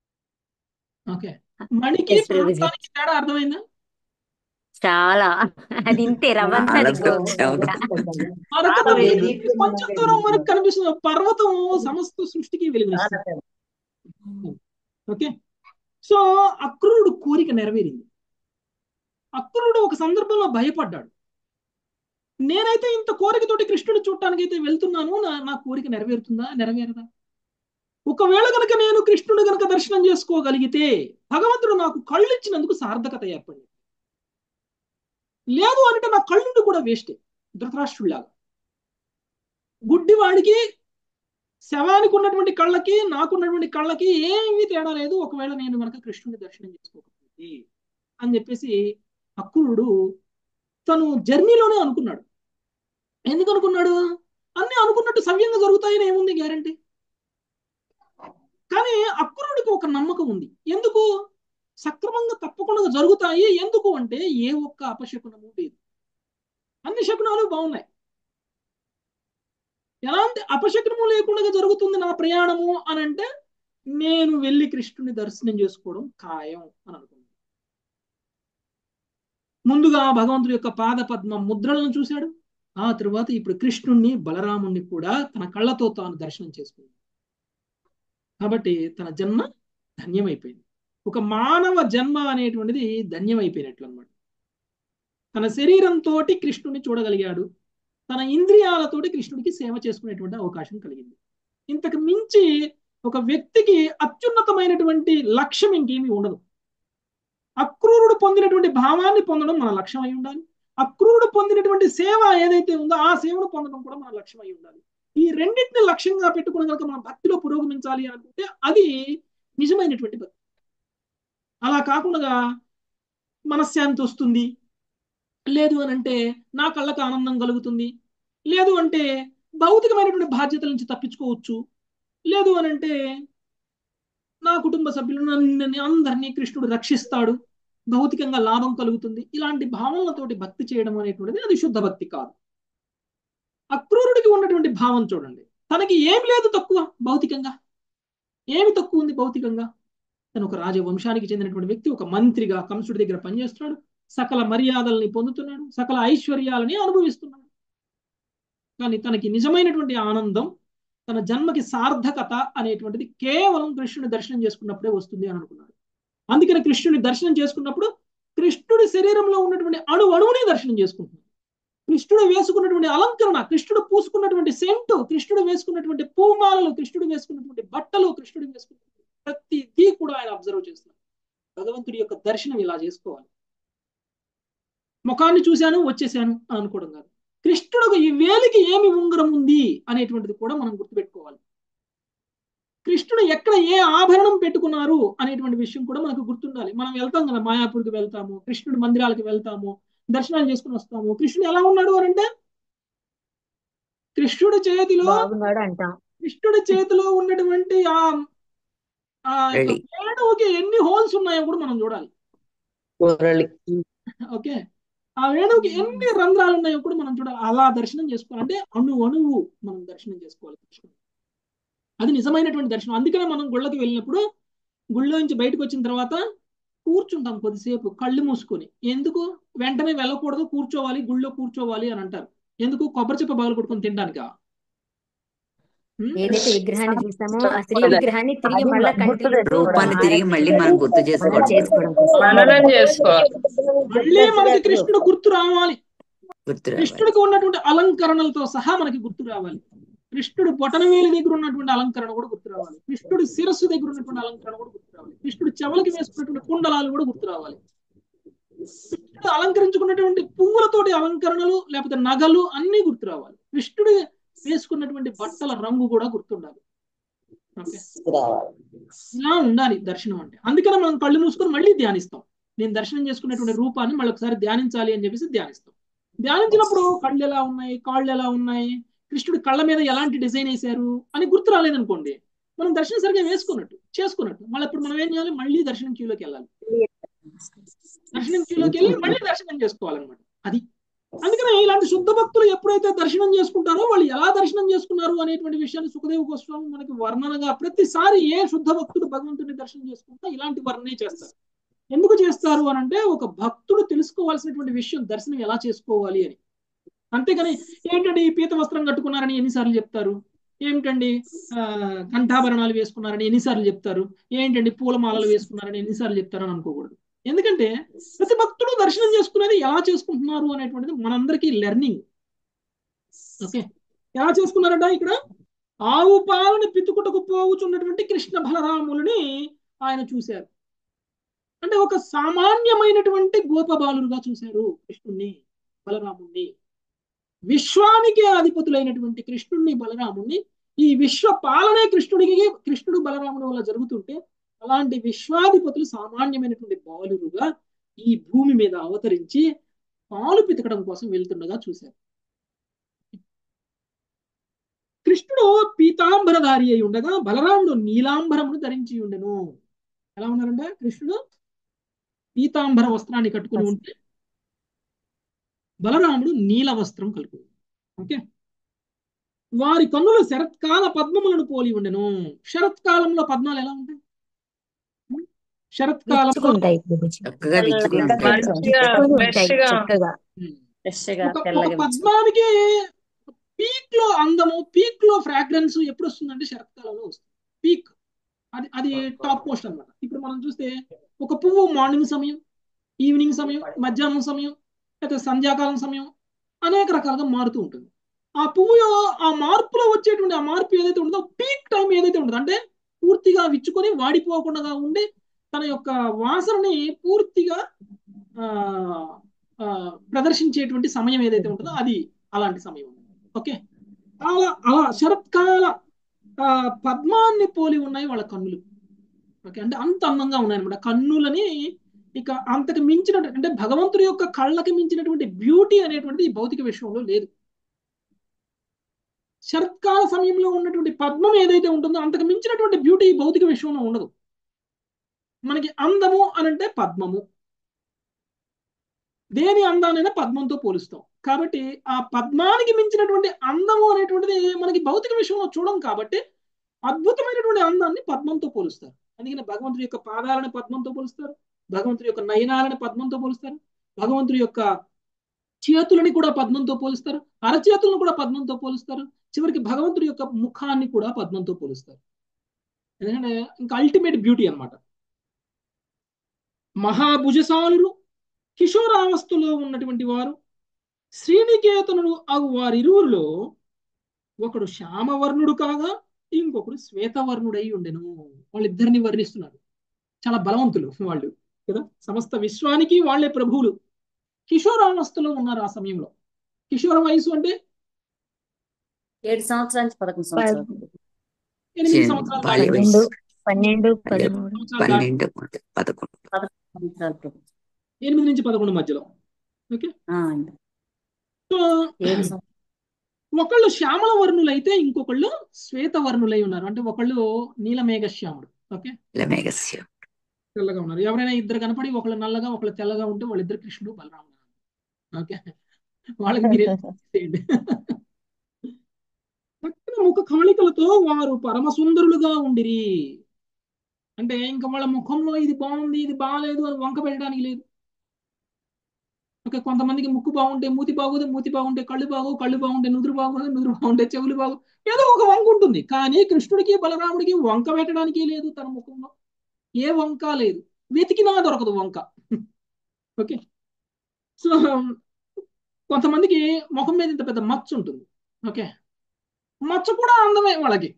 Okay, మణికి Yes, Prabhuji. పర్వతానికి తేడా అర్థమైందా? చాలా అది ఇంతే రవ్వంతా చాలా అది ప్రభుజీ, అవును. మరకత చాలా మణి వేది కొంచెం దూరం వరకు కనిపిస్తుంది, పర్వతం సమస్త సృష్టికి వెలుగునిస్తుంది. ఓకే, సో అక్రూరుడు కోరిక నెరవేరింది. అక్రూరుడు ఒక సందర్భంలో భయపడ్డాడు. నేనైతే ఇంత కోరికతోటి కృష్ణుడు చూడటానికి అయితే వెళ్తున్నాను, నా నా కోరిక నెరవేరుతుందా నెరవేరదా? ఒకవేళ కనుక నేను కృష్ణుడు కనుక దర్శనం చేసుకోగలిగితే భగవంతుడు నాకు కళ్ళు ఇచ్చినందుకు సార్థకత ఏర్పడింది. లేదు అంటే నా కళ్ళుండి కూడా వేస్టే, ధృతరాష్ట్రుడిలాగా. గుడ్డివాడికి శవానికి ఉన్నటువంటి కళ్ళకి నాకున్నటువంటి కళ్ళకి ఏమీ తేడా లేదు ఒకవేళ నేను కనుక కృష్ణుడిని దర్శనం చేసుకోకపోతే అని చెప్పేసి అక్రూరుడు తను జర్నీలోనే అనుకున్నాడు. ఎందుకు అనుకున్నాడు? అన్ని అనుకున్నట్టు సవ్యంగా జరుగుతాయని ఏముంది గ్యారంటీ? కానీ అక్రూరుడికి ఒక నమ్మకం ఉంది. ఎందుకు? సక్రమంగా తప్పకుండా జరుగుతాయి. ఎందుకు అంటే ఏ ఒక్క అపశకునము లేదు, అన్ని శకునాలు బాగున్నాయి. ఎలాంటి అపశకునము లేకుండా జరుగుతుంది నా ప్రయాణము అని అంటే నేను వెళ్ళి కృష్ణుని దర్శనం చేసుకోవడం ఖాయం అని అనుకున్నాను. ముందుగా భగవంతుడి యొక్క పాద పద్మ ముద్రలను చూశాడు. ఆ తరువాత ఇప్పుడు కృష్ణుణ్ణి బలరాముణ్ణి కూడా తన కళ్ళతో తాను దర్శనం చేసుకున్నాడు. కాబట్టి తన జన్మ ధన్యమైపోయింది. ఒక మానవ జన్మ అనేటువంటిది ధన్యమైపోయినట్లు అనమాట. తన శరీరంతో కృష్ణుని చూడగలిగాడు, తన ఇంద్రియాలతోటి కృష్ణుడికి సేవ చేసుకునేటువంటి అవకాశం కలిగింది. ఇంతకు మించి ఒక వ్యక్తికి అత్యున్నతమైనటువంటి లక్ష్యం ఇంకేమీ ఉండదు. అక్రూరుడు పొందినటువంటి భావాన్ని పొందడం మన లక్ష్యం అయి ఉండాలి. అక్రూరుడు పొందినటువంటి సేవ ఏదైతే ఉందో ఆ సేవను పొందడం కూడా మన లక్ష్యం అయి ఉండాలి. ఈ రెండింటిని లక్ష్యంగా పెట్టుకుని కనుక మనం భక్తిలో పురోగమించాలి అనుకుంటే అది నిజమైనటువంటి భక్తి. అలా కాకుండా మనశ్శాంతి వస్తుంది, లేదు అని అంటే నా కళ్ళకు ఆనందం కలుగుతుంది, లేదు అంటే భౌతికమైనటువంటి బాధ్యతల నుంచి తప్పించుకోవచ్చు, లేదు అని అంటే నా కుటుంబ సభ్యులను అందరినీ కృష్ణుడు రక్షిస్తాడు, భౌతికంగా లాభం కలుగుతుంది, ఇలాంటి భావనలతోటి భక్తి చేయడం అనేటువంటిది అది శుద్ధ భక్తి కాదు. అక్రూరుడికి ఉన్నటువంటి భావం చూడండి, తనకి ఏమి లేదు తక్కువ భౌతికంగా, ఏమి తక్కువ ఉంది భౌతికంగా. తను ఒక రాజవంశానికి చెందినటువంటి వ్యక్తి, ఒక మంత్రిగా కంసుడి దగ్గర పనిచేస్తున్నాడు, సకల మర్యాదల్ని పొందుతున్నాడు, సకల ఐశ్వర్యాలని అనుభవిస్తున్నాడు. కానీ తనకి నిజమైనటువంటి ఆనందం, తన జన్మకి సార్థకత అనేటువంటిది కేవలం కృష్ణుని దర్శనం చేసుకున్నప్పుడే వస్తుంది అని అనుకున్నాడు. అందుకని కృష్ణుని దర్శనం చేసుకున్నప్పుడు కృష్ణుడి శరీరంలో ఉన్నటువంటి అణు అణువుని దర్శనం చేసుకుంటున్నాడు. కృష్ణుడు వేసుకున్నటువంటి అలంకరణ, కృష్ణుడు పూసుకున్నటువంటి సెంటు, కృష్ణుడు వేసుకున్నటువంటి పూమాలలు, కృష్ణుడు వేసుకున్నటువంటి బట్టలు, కృష్ణుడు వేసుకున్నటువంటి ప్రతిదీ కూడా ఆయన అబ్జర్వ్ చేస్తున్నాడు. భగవంతుడి యొక్క దర్శనం ఇలా చేసుకోవాలి. ముఖాన్ని చూశాను వచ్చేసాను అని అనుకోవడం కాదు. కృష్ణుడు ఈ వేలికి ఏమి ఉంగరం ఉంది అనేటువంటిది కూడా మనం గుర్తుపెట్టుకోవాలి. కృష్ణుడు ఎక్కడ ఏ ఆభరణం పెట్టుకున్నారు అనేటువంటి విషయం కూడా మనకు గుర్తుండాలి. మనం వెళ్తాం కదా, మాయాపూర్కి వెళ్తాము, కృష్ణుడి మందిరాలకు వెళ్తాము, దర్శనాలు చేసుకుని వస్తాము. కృష్ణుడు ఎలా ఉన్నాడు అని అంటే కృష్ణుడి చేతిలో బాగున్నాడు అంటాం. కృష్ణుడి చేతిలో ఉన్నటువంటి ఆ ఆ యొక్క వేణువుకి ఎన్ని హోల్స్ ఉన్నాయో కూడా మనం చూడాలి. ఓకే, ఆ వేణువుకి ఎన్ని రంధ్రాలు ఉన్నాయో కూడా మనం చూడాలి. అలా దర్శనం చేసుకోవాలి. అంటే అణు అణువు మనం దర్శనం చేసుకోవాలి కృష్ణుడు. అది నిజమైనటువంటి దర్శనం. అందుకనే మనం గుళ్ళకి వెళ్ళినప్పుడు గుళ్ళో నుంచి బయటకు వచ్చిన తర్వాత కూర్చుంటాం కొద్దిసేపు కళ్ళు మూసుకొని. ఎందుకు? వెంటనే వెళ్ళకూడదు, కూర్చోవాలి, గుళ్ళో కూర్చోవాలి అని అంటారు. ఎందుకు? కొబ్బరి చెప్ప పగలు కొట్టుకొని తినడానికా? ఏదైతే విగ్రహాన్ని చూసామో ఆ శ్రీ విగ్రహాన్ని తిరిగి మళ్ళా రూపాన్ని తిరిగి మళ్ళీ మనం గుర్తు చేసుకోవడం, మననం చేసుకోవాలి. మళ్ళీ మనకి కృష్ణుడు గుర్తు రావాలి. కృష్ణుడికి ఉన్నటువంటి అలంకరణలతో సహా మనకి గుర్తు రావాలి. కృష్ణుడు బొటనవేలి దగ్గర ఉన్నటువంటి అలంకరణ కూడా గుర్తు రావాలి. కృష్ణుడు శిరస్సు దగ్గర ఉన్నటువంటి అలంకరణ కూడా గుర్తు రావాలి. కృష్ణుడు చెవులకి వేసుకున్నటువంటి కుండలాలు కూడా గుర్తు రావాలి. కృష్ణుడు అలంకరించుకున్నటువంటి పువ్వులతోటి అలంకరణలు లేకపోతే నగలు అన్ని గుర్తు రావాలి. కృష్ణుడు వేసుకున్నటువంటి బట్టల రంగు కూడా గుర్తుండాలి. ఓకే, ఇలా ఉండాలి దర్శనం అంటే. అందుకనే మనం కళ్ళు మూసుకొని మళ్ళీ ధ్యానిస్తాం. నేను దర్శనం చేసుకున్నటువంటి రూపాన్ని మళ్ళీ ఒకసారి ధ్యానించాలి అని చెప్పేసి ధ్యానిస్తాం. ధ్యానించినప్పుడు కళ్ళు ఎలా ఉన్నాయి, కాళ్ళు ఎలా ఉన్నాయి, కృష్ణుడు కళ్ళ మీద ఎలాంటి డిజైన్ వేశారు అని గుర్తు రాలేదనుకోండి, మనం దర్శనం సరిగ్గా వేసుకున్నట్టు చేసుకున్నట్టు. మళ్ళీ ఇప్పుడు మనం ఏం చేయాలి? మళ్ళీ దర్శనం క్యూలోకి వెళ్ళాలి. దర్శనం క్యూలోకి వెళ్ళి మళ్ళీ దర్శనం చేసుకోవాలన్నమాట. అది అందుకనే ఇలాంటి శుద్ధ భక్తులు ఎప్పుడైతే దర్శనం చేసుకుంటారో వాళ్ళు ఎలా దర్శనం చేసుకున్నారు అనేటువంటి విషయాన్ని సుఖదేవ గోస్వామి మనకి వర్ణనగా ప్రతిసారి ఏ శుద్ధ భక్తుడు భగవంతుడిని దర్శనం చేసుకుంటా ఇలాంటి వర్ణనే చేస్తారు. ఎందుకు చేస్తారు అని అంటే ఒక భక్తుడు తెలుసుకోవాల్సినటువంటి విషయం దర్శనం ఎలా చేసుకోవాలి అని. అంతేగాని ఏంటండి పీత వస్త్రం కట్టుకున్నారని ఎన్నిసార్లు చెప్తారు, ఏమిటండి ఆ కంఠాభరణాలు వేసుకున్నారని ఎన్నిసార్లు చెప్తారు, ఏంటండి పూలమాలలు వేసుకున్నారని ఎన్నిసార్లు చెప్తారని అనుకోకూడదు. ఎందుకంటే ప్రతి భక్తుడు దర్శనం చేసుకునేది ఎలా చేసుకుంటున్నారు అనేటువంటిది మనందరికీ లెర్నింగ్. ఓకే, ఎలా చేసుకున్నారట? ఇక్కడ ఆవు పాలను పితుకుటకు పోవుచున్నటువంటి కృష్ణ బలరాములని ఆయన చూశారు. అంటే ఒక సామాన్యమైనటువంటి గోపబాలురుగా చూశారు కృష్ణుణ్ణి, బలరాముణ్ణి. విశ్వానికి అధిపతులైనటువంటి కృష్ణుణ్ణి, బలరాముణ్ణి, ఈ విశ్వ పాలనే కృష్ణుడికి కృష్ణుడు బలరాముడి వల్ల జరుగుతుంటే అలాంటి విశ్వాధిపతులు సామాన్యమైనటువంటి బాలురుగా ఈ భూమి మీద అవతరించి పాలు పితకడం కోసం వెళ్తుండగా చూశారు. కృష్ణుడు పీతాంబరధారి అయి ఉండగా బలరాముడు నీలాంబరమును ధరించి ఉండెను. ఎలా ఉన్నారంటే కృష్ణుడు పీతాంబర వస్త్రాన్ని కట్టుకుని ఉంటే బలరాముడు నీల వస్త్రం కలుపు. ఓకే, వారి కన్నులు శరత్కాల పద్మములను పోలి ఉండెను. శరత్కాలంలో పద్మాలు ఎలా ఉంటాయి? శరత్కాలంలో విచ్చుకుంటాయి ప్రభుజీ. చక్కగా విచ్చుకుంటాయి. మంచిగా విచ్చుకొని ఉంటాయి ఫ్రెష్గా చక్కగా. ఫ్రెష్గా ఒక ఒక తెల్లగా విచ్చుకుంటాయి. పద్మానికి పీక్ లో అందము, పీక్ లో ఫ్రాగ్రెన్స్ ఎప్పుడు వస్తుందంటే శరత్కాలంలో వస్తుంది. పీక్ అది అది టాప్ మోస్ట్ అన్నమాట. ఇప్పుడు మనం చూస్తే ఒక పువ్వు మార్నింగ్ సమయం, ఈవినింగ్ సమయం, మధ్యాహ్నం సమయం, లేకపోతే సంధ్యాకాలం సమయం అనేక రకాలుగా మారుతూ ఉంటుంది. ఆ పువ్వు ఆ మార్పులో వచ్చేటువంటి ఆ మార్పు ఏదైతే ఉంటుందో పీక్ టైం ఏదైతే ఉంటుందో అంటే పూర్తిగా విచ్చుకొని వాడిపోకుండా ఉండి తన యొక్క వాసనని పూర్తిగా ఆ ఆ, ప్రదర్శించేటువంటి సమయం ఏదైతే ఉంటుందో అది అలాంటి సమయం. ఓకే, అలా అలా శరత్కాల ఆ, పద్మాన్ని పోలి ఉన్నాయి వాళ్ళ కన్నులు. ఓకే, అంటే అంత అందంగా ఉన్నాయన్నమాట కన్నులని. ఇక అంతకు మించిన అంటే భగవంతుడి యొక్క కళ్ళకి మించినటువంటి బ్యూటీ అనేటువంటిది ఈ భౌతిక విషయంలో లేదు. శరత్కాల సమయంలో ఉన్నటువంటి పద్మం ఏదైతే ఉంటుందో అంతకు మించినటువంటి బ్యూటీ ఈ భౌతిక విషయంలో ఉండదు. మనకి అందము అనంటే పద్మము, దేని అందానైనా పద్మంతో పోలుస్తాం. కాబట్టి ఆ పద్మానికి మించినటువంటి అందము అనేటువంటిది మనకి భౌతిక విషయంలో చూడం. కాబట్టి అద్భుతమైనటువంటి అందాన్ని పద్మంతో పోలుస్తారు. అందుకని భగవంతుడి యొక్క పాదాలను పద్మంతో పోలుస్తారు, భగవంతుడి యొక్క నయనాలను పద్మంతో పోలుస్తారు, భగవంతుడి యొక్క చేతులని కూడా పద్మంతో పోలుస్తారు, అరచేతులను కూడా పద్మంతో పోలుస్తారు, చివరికి భగవంతుడి యొక్క ముఖాన్ని కూడా పద్మంతో పోలుస్తారు. ఎందుకంటే ఇంకా అల్టిమేట్ బ్యూటీ అన్నమాట. మహాభుజశాలురు కిషోరావస్థలో ఉన్నటువంటి వారు శ్రీనికేతనుడు అగు వారిరువురిలో ఒకడు శ్యామవర్ణుడు కాగా ఇంకొకడు శ్వేతవర్ణుడై ఉండెను. వాళ్ళిద్దరిని వర్ణిస్తున్నారు. చాలా బలవంతులు వాళ్ళు కదా, సమస్త విశ్వానికి వాళ్ళే ప్రభువులు. కిషోరావస్థలో ఉన్నారు ఆ సమయంలో. కిషోర వయసు అంటే ఏడు సంవత్సరాల నుంచి పదకొండు సంవత్సరాలు. ఎనిమిది సంవత్సరాలు బాల్య దాటి పన్నెండు వయసు పన్నెండు బాల్య పదమూడు సంవత్సరాలు దాటి పన్నెండు పదకొండు పదకొండు సంవత్సరాలు ప్రభు. ఎనిమిది నుంచి పదకొండు మధ్యలో. ఓకే, ఆ, సో ఏడు సంవత్సరాలు. ఒకళ్ళు శ్యామల వర్ణులైతే ఇంకొకళ్ళు శ్వేత వర్ణులై ఉన్నారు. అంటే ఒకళ్ళు నీలమేఘ శ్యాముడు. ఓకే, మేఘస్య తెల్లగా ఉన్నారు. ఎవరైనా ఇద్దరు కనపడి ఒకళ్ళు నల్లగా ఒకళ్ళు తెల్లగా ఉంటే వాళ్ళిద్దరు కృష్ణుడు బలరాముడు. ఓకే, వాళ్ళకి మీరు చేయండి. పక్కన ముఖ కవళికలతో వారు పరమ సుందరులుగా ఉండిరి. అంటే ఇంకా వాళ్ళ ముఖంలో ఇది బాగుంది ఇది బాగాలేదు అని వంక పెట్టడానికి లేదు. ఓకే, కొంతమందికి ముక్కు బాగుంటే మూతి బాగోదు, మూతి బాగుంటే కళ్ళు బాగు, కళ్ళు బాగుంటే నుదురు బాగోదు, నుదురు బాగుంటే చెవులు బాగు, ఏదో ఒక వంక ఉంటుంది. కానీ కృష్ణుడికి బలరాముడికి వంక పెట్టడానికి లేదు. తన ముఖంలో ఏ వంక లేదు, వెతికినా దొరకదు వంక. ఓకే, సో కొంతమందికి ముఖం మీద ఇంత పెద్ద మచ్చ ఉంటుంది. ఓకే, మచ్చ కూడా అందమే వాళ్ళకి.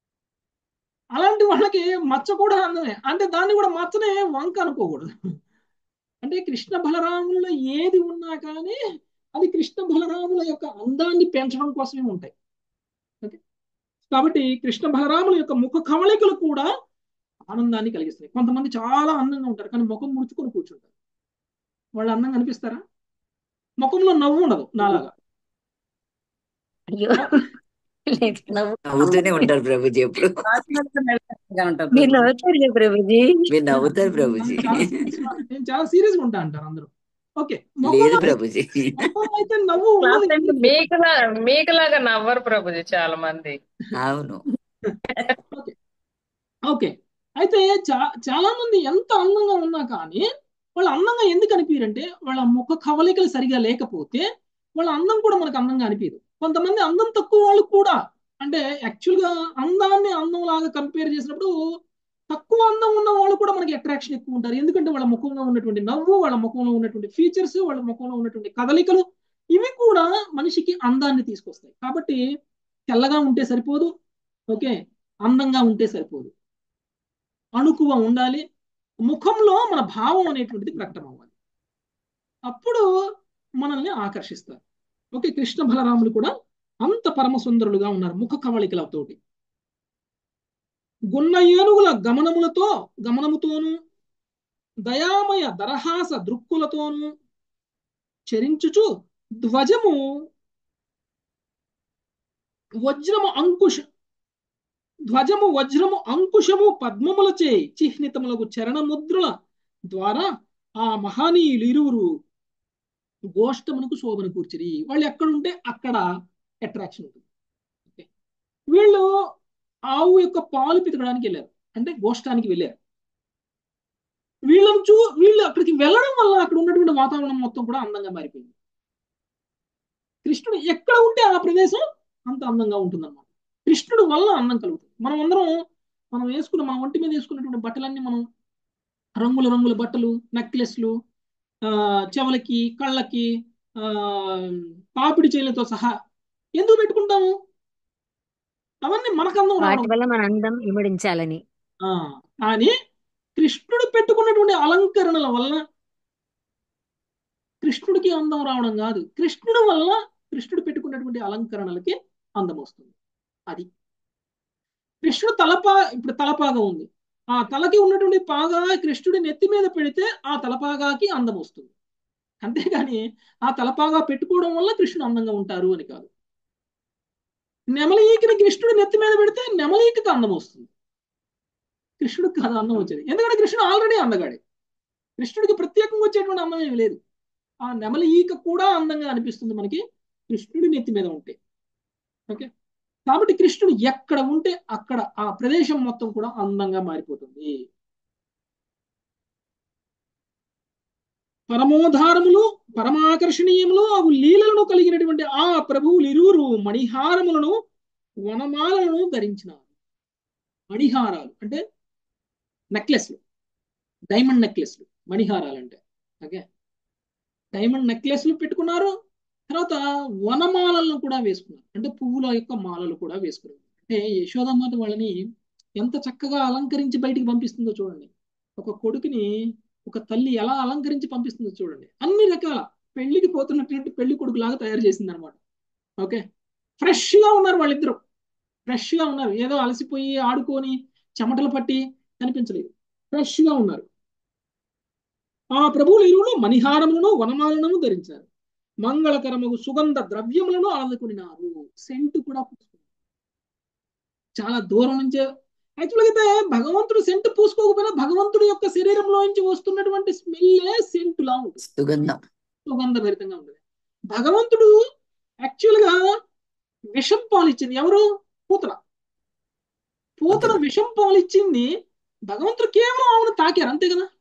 అలాంటి వాళ్ళకి మచ్చ కూడా అందమే. అంటే దాన్ని కూడా మచ్చనే వంక అనుకోకూడదు. అంటే కృష్ణ బలరాముల ఏది ఉన్నా కానీ అది కృష్ణ బలరాముల యొక్క అందాన్ని పెంచడం కోసమే ఉంటాయి. ఓకే, కాబట్టి కృష్ణ బలరాముల యొక్క ముఖ కవళికలు కూడా ఆనందాన్ని కలిగిస్తాయి. కొంతమంది చాలా అందంగా ఉంటారు కానీ ముఖం ముడుచుకొని కూర్చుంటారు. వాళ్ళు అందంగా అనిపిస్తారా? ముఖంలో నవ్వు ఉండదు నాలాగా. అయ్యో లేదు. నవ్వు నవ్వుతూనే ఉంటారు ప్రభుజీ ఎప్పుడు. రాసినట్టు నవ్వుతున్నట్టుగా ఉంటారు మీరు ప్రభు. నవ్వుతారు కదా ప్రభుజీ. మీరు నవ్వుతారు ప్రభుజీ. చాలా serious గా- నేను చాలా సీరియస్ గా ఉంటా అంటారు అందరూ. ఓకే, లేదు ముఖంలో ప్రభుజీ. ముఖంలో అయితే నవ్వు క్లాస్ ఉండదు. టైంలో మీకులా మీకులాగా నవ్వరు ప్రభుజీ చాలా మంది. అవును. ఓకే ఓకే అయితే చా చాలా మంది ఎంత అందంగా ఉన్నా కానీ వాళ్ళు అందంగా ఎందుకు అనిపించారంటే వాళ్ళ ముఖ కవలికలు సరిగా లేకపోతే వాళ్ళ అందం కూడా మనకు అందంగా అనిపించదు. కొంతమంది అందం తక్కువ వాళ్ళు కూడా, అంటే యాక్చువల్ గా అందాన్ని అందం లాగా కంపేర్ చేసినప్పుడు తక్కువ అందం ఉన్న వాళ్ళు కూడా మనకి అట్రాక్షన్ ఎక్కువ ఉంటారు. ఎందుకంటే వాళ్ళ ముఖంలో ఉన్నటువంటి నవ్వు, వాళ్ళ ముఖంలో ఉన్నటువంటి ఫీచర్స్, వాళ్ళ ముఖంలో ఉన్నటువంటి కదలికలు ఇవి కూడా మనిషికి అందాన్ని తీసుకొస్తాయి. కాబట్టి తెల్లగా ఉంటే సరిపోదు. ఓకే, అందంగా ఉంటే సరిపోదు, అణుకువ ఉండాలి. ముఖంలో మన భావం అనేటువంటిది ప్రకటన అవ్వాలి. అప్పుడు మనల్ని ఆకర్షిస్తారు. ఓకే, కృష్ణ బలరాములు కూడా అంత పరమ సుందరులుగా ఉన్నారు ముఖ కవళికలతోటి. గున్న ఏనుగుల గమనములతో గమనముతోనూ దయామయ దరహాస దృక్కులతోనూ చరించుచు ధ్వజము వజ్రము అంకుశ ధ్వజము వజ్రము అంకుశము పద్మములచే చిహ్నితములకు చరణముద్రల ద్వారా ఆ మహనీయులు ఇరువురు గోష్టమునకు శోభను కూర్చిరి. వాళ్ళు ఎక్కడుంటే అక్కడ అట్రాక్షన్ ఉంటుంది. ఓకే, వీళ్ళు ఆవు యొక్క పాలు పితకడానికి వెళ్ళారు, అంటే గోష్ఠానికి వెళ్ళారు. వీళ్ళని చూ వీళ్ళు అక్కడికి వెళ్ళడం వల్ల అక్కడ ఉన్నటువంటి వాతావరణం మొత్తం కూడా అందంగా మారిపోయింది. కృష్ణుడు ఎక్కడ ఉంటే ఆ ప్రదేశం అంత అందంగా ఉంటుందన్నమాట. కృష్ణుడు వల్ల అందం కలుగుతుంది. మనం అందరం మనం వేసుకున్న మన ఒంటి మీద వేసుకున్నటువంటి బట్టలన్నీ మనం రంగుల రంగుల బట్టలు, నెక్లెస్లు, ఆ చెవులకి, కళ్ళకి, ఆ పాపిడి చేలతో సహా ఎందుకు పెట్టుకుంటాము? అవన్నీ మనకు అందం వాటి రావడం. వల్ల మన అందం ఇమిడించాలని. ఆ కానీ కృష్ణుడు పెట్టుకున్నటువంటి అలంకరణల వల్ల కృష్ణుడికి అందం రావడం కాదు, కృష్ణుడి వల్ల కృష్ణుడు పెట్టుకున్నటువంటి అలంకరణలకి అందం వస్తుంది. అది కృష్ణుడు తలపా ఇప్పుడు తలపాగా ఉంది, ఆ తలకి ఉన్నటువంటి పాగా కృష్ణుడి నెత్తి మీద పెడితే ఆ తలపాగాకి అందం వస్తుంది. అంతేగాని ఆ తలపాగా పెట్టుకోవడం వల్ల కృష్ణుడు అందంగా ఉంటారు అని కాదు. నెమలీకిని కృష్ణుడు నెత్తి మీద పెడితే నెమలీకి అందం వస్తుంది, కృష్ణుడికి కాదు అందం వచ్చేది. ఎందుకంటే కృష్ణుడు ఆల్రెడీ అందగాడే, కృష్ణుడికి ప్రత్యేకంగా వచ్చేటువంటి అందం ఏమి లేదు. ఆ నెమలి ఈక కూడా అందంగా అనిపిస్తుంది మనకి కృష్ణుడి నెత్తి మీద ఉంటే. ఓకే, కాబట్టి కృష్ణుడు ఎక్కడ ఉంటే అక్కడ ఆ ప్రదేశం మొత్తం కూడా అందంగా మారిపోతుంది. పరమోధారములు పరమాకర్షణీయములు అవు లీలలను కలిగినటువంటి ఆ ప్రభువులు ఇరువురు మణిహారములను వనమాలను ధరించినారు. మణిహారాలు అంటే నెక్లెస్లు, డైమండ్ నెక్లెస్లు, మణిహారాలు అంటే. ఓకే, డైమండ్ నెక్లెస్లు పెట్టుకున్నారు, తర్వాత వనమాలలను కూడా వేసుకున్నారు, అంటే పువ్వుల యొక్క మాలలు కూడా వేసుకున్నారు. అంటే యశోదమాత వాళ్ళని ఎంత చక్కగా అలంకరించి బయటికి పంపిస్తుందో చూడండి. ఒక కొడుకుని ఒక తల్లి ఎలా అలంకరించి పంపిస్తుందో చూడండి. అన్ని రకాల పెళ్లికి పోతున్నటువంటి పెళ్లి కొడుకు లాగా తయారు చేసింది అనమాట. ఓకే, ఫ్రెష్ గా ఉన్నారు వాళ్ళిద్దరు, ఫ్రెష్ గా ఉన్నారు. ఏదో అలసిపోయి ఆడుకొని చెమటలు పట్టి కనిపించలేదు, ఫ్రెష్ గా ఉన్నారు. ఆ ప్రభువులు ఇరువులు మణిహారములను వనమాలను ధరించారు. మంగళకరము సుగంధ ద్రవ్యములను అలంకున్నారు, సెంటు కూడా పూసుకున్నారు. చాలా దూరం నుంచే యాక్చువల్గా అయితే భగవంతుడు సెంటు పూసుకోకపోయినా భగవంతుడి యొక్క శరీరంలో నుంచి వస్తున్నటువంటి స్మెల్లే సెంటులా ఉంటుంది, సుగంధం సుగంధ భరితంగా ఉంటుంది. భగవంతుడు యాక్చువల్ గా విషం పాలిచ్చింది ఎవరు? పూతన. పూతన విషం పాలిచ్చింది భగవంతుడు కేవలం ఆమెను తాకారు, అంతే కదా.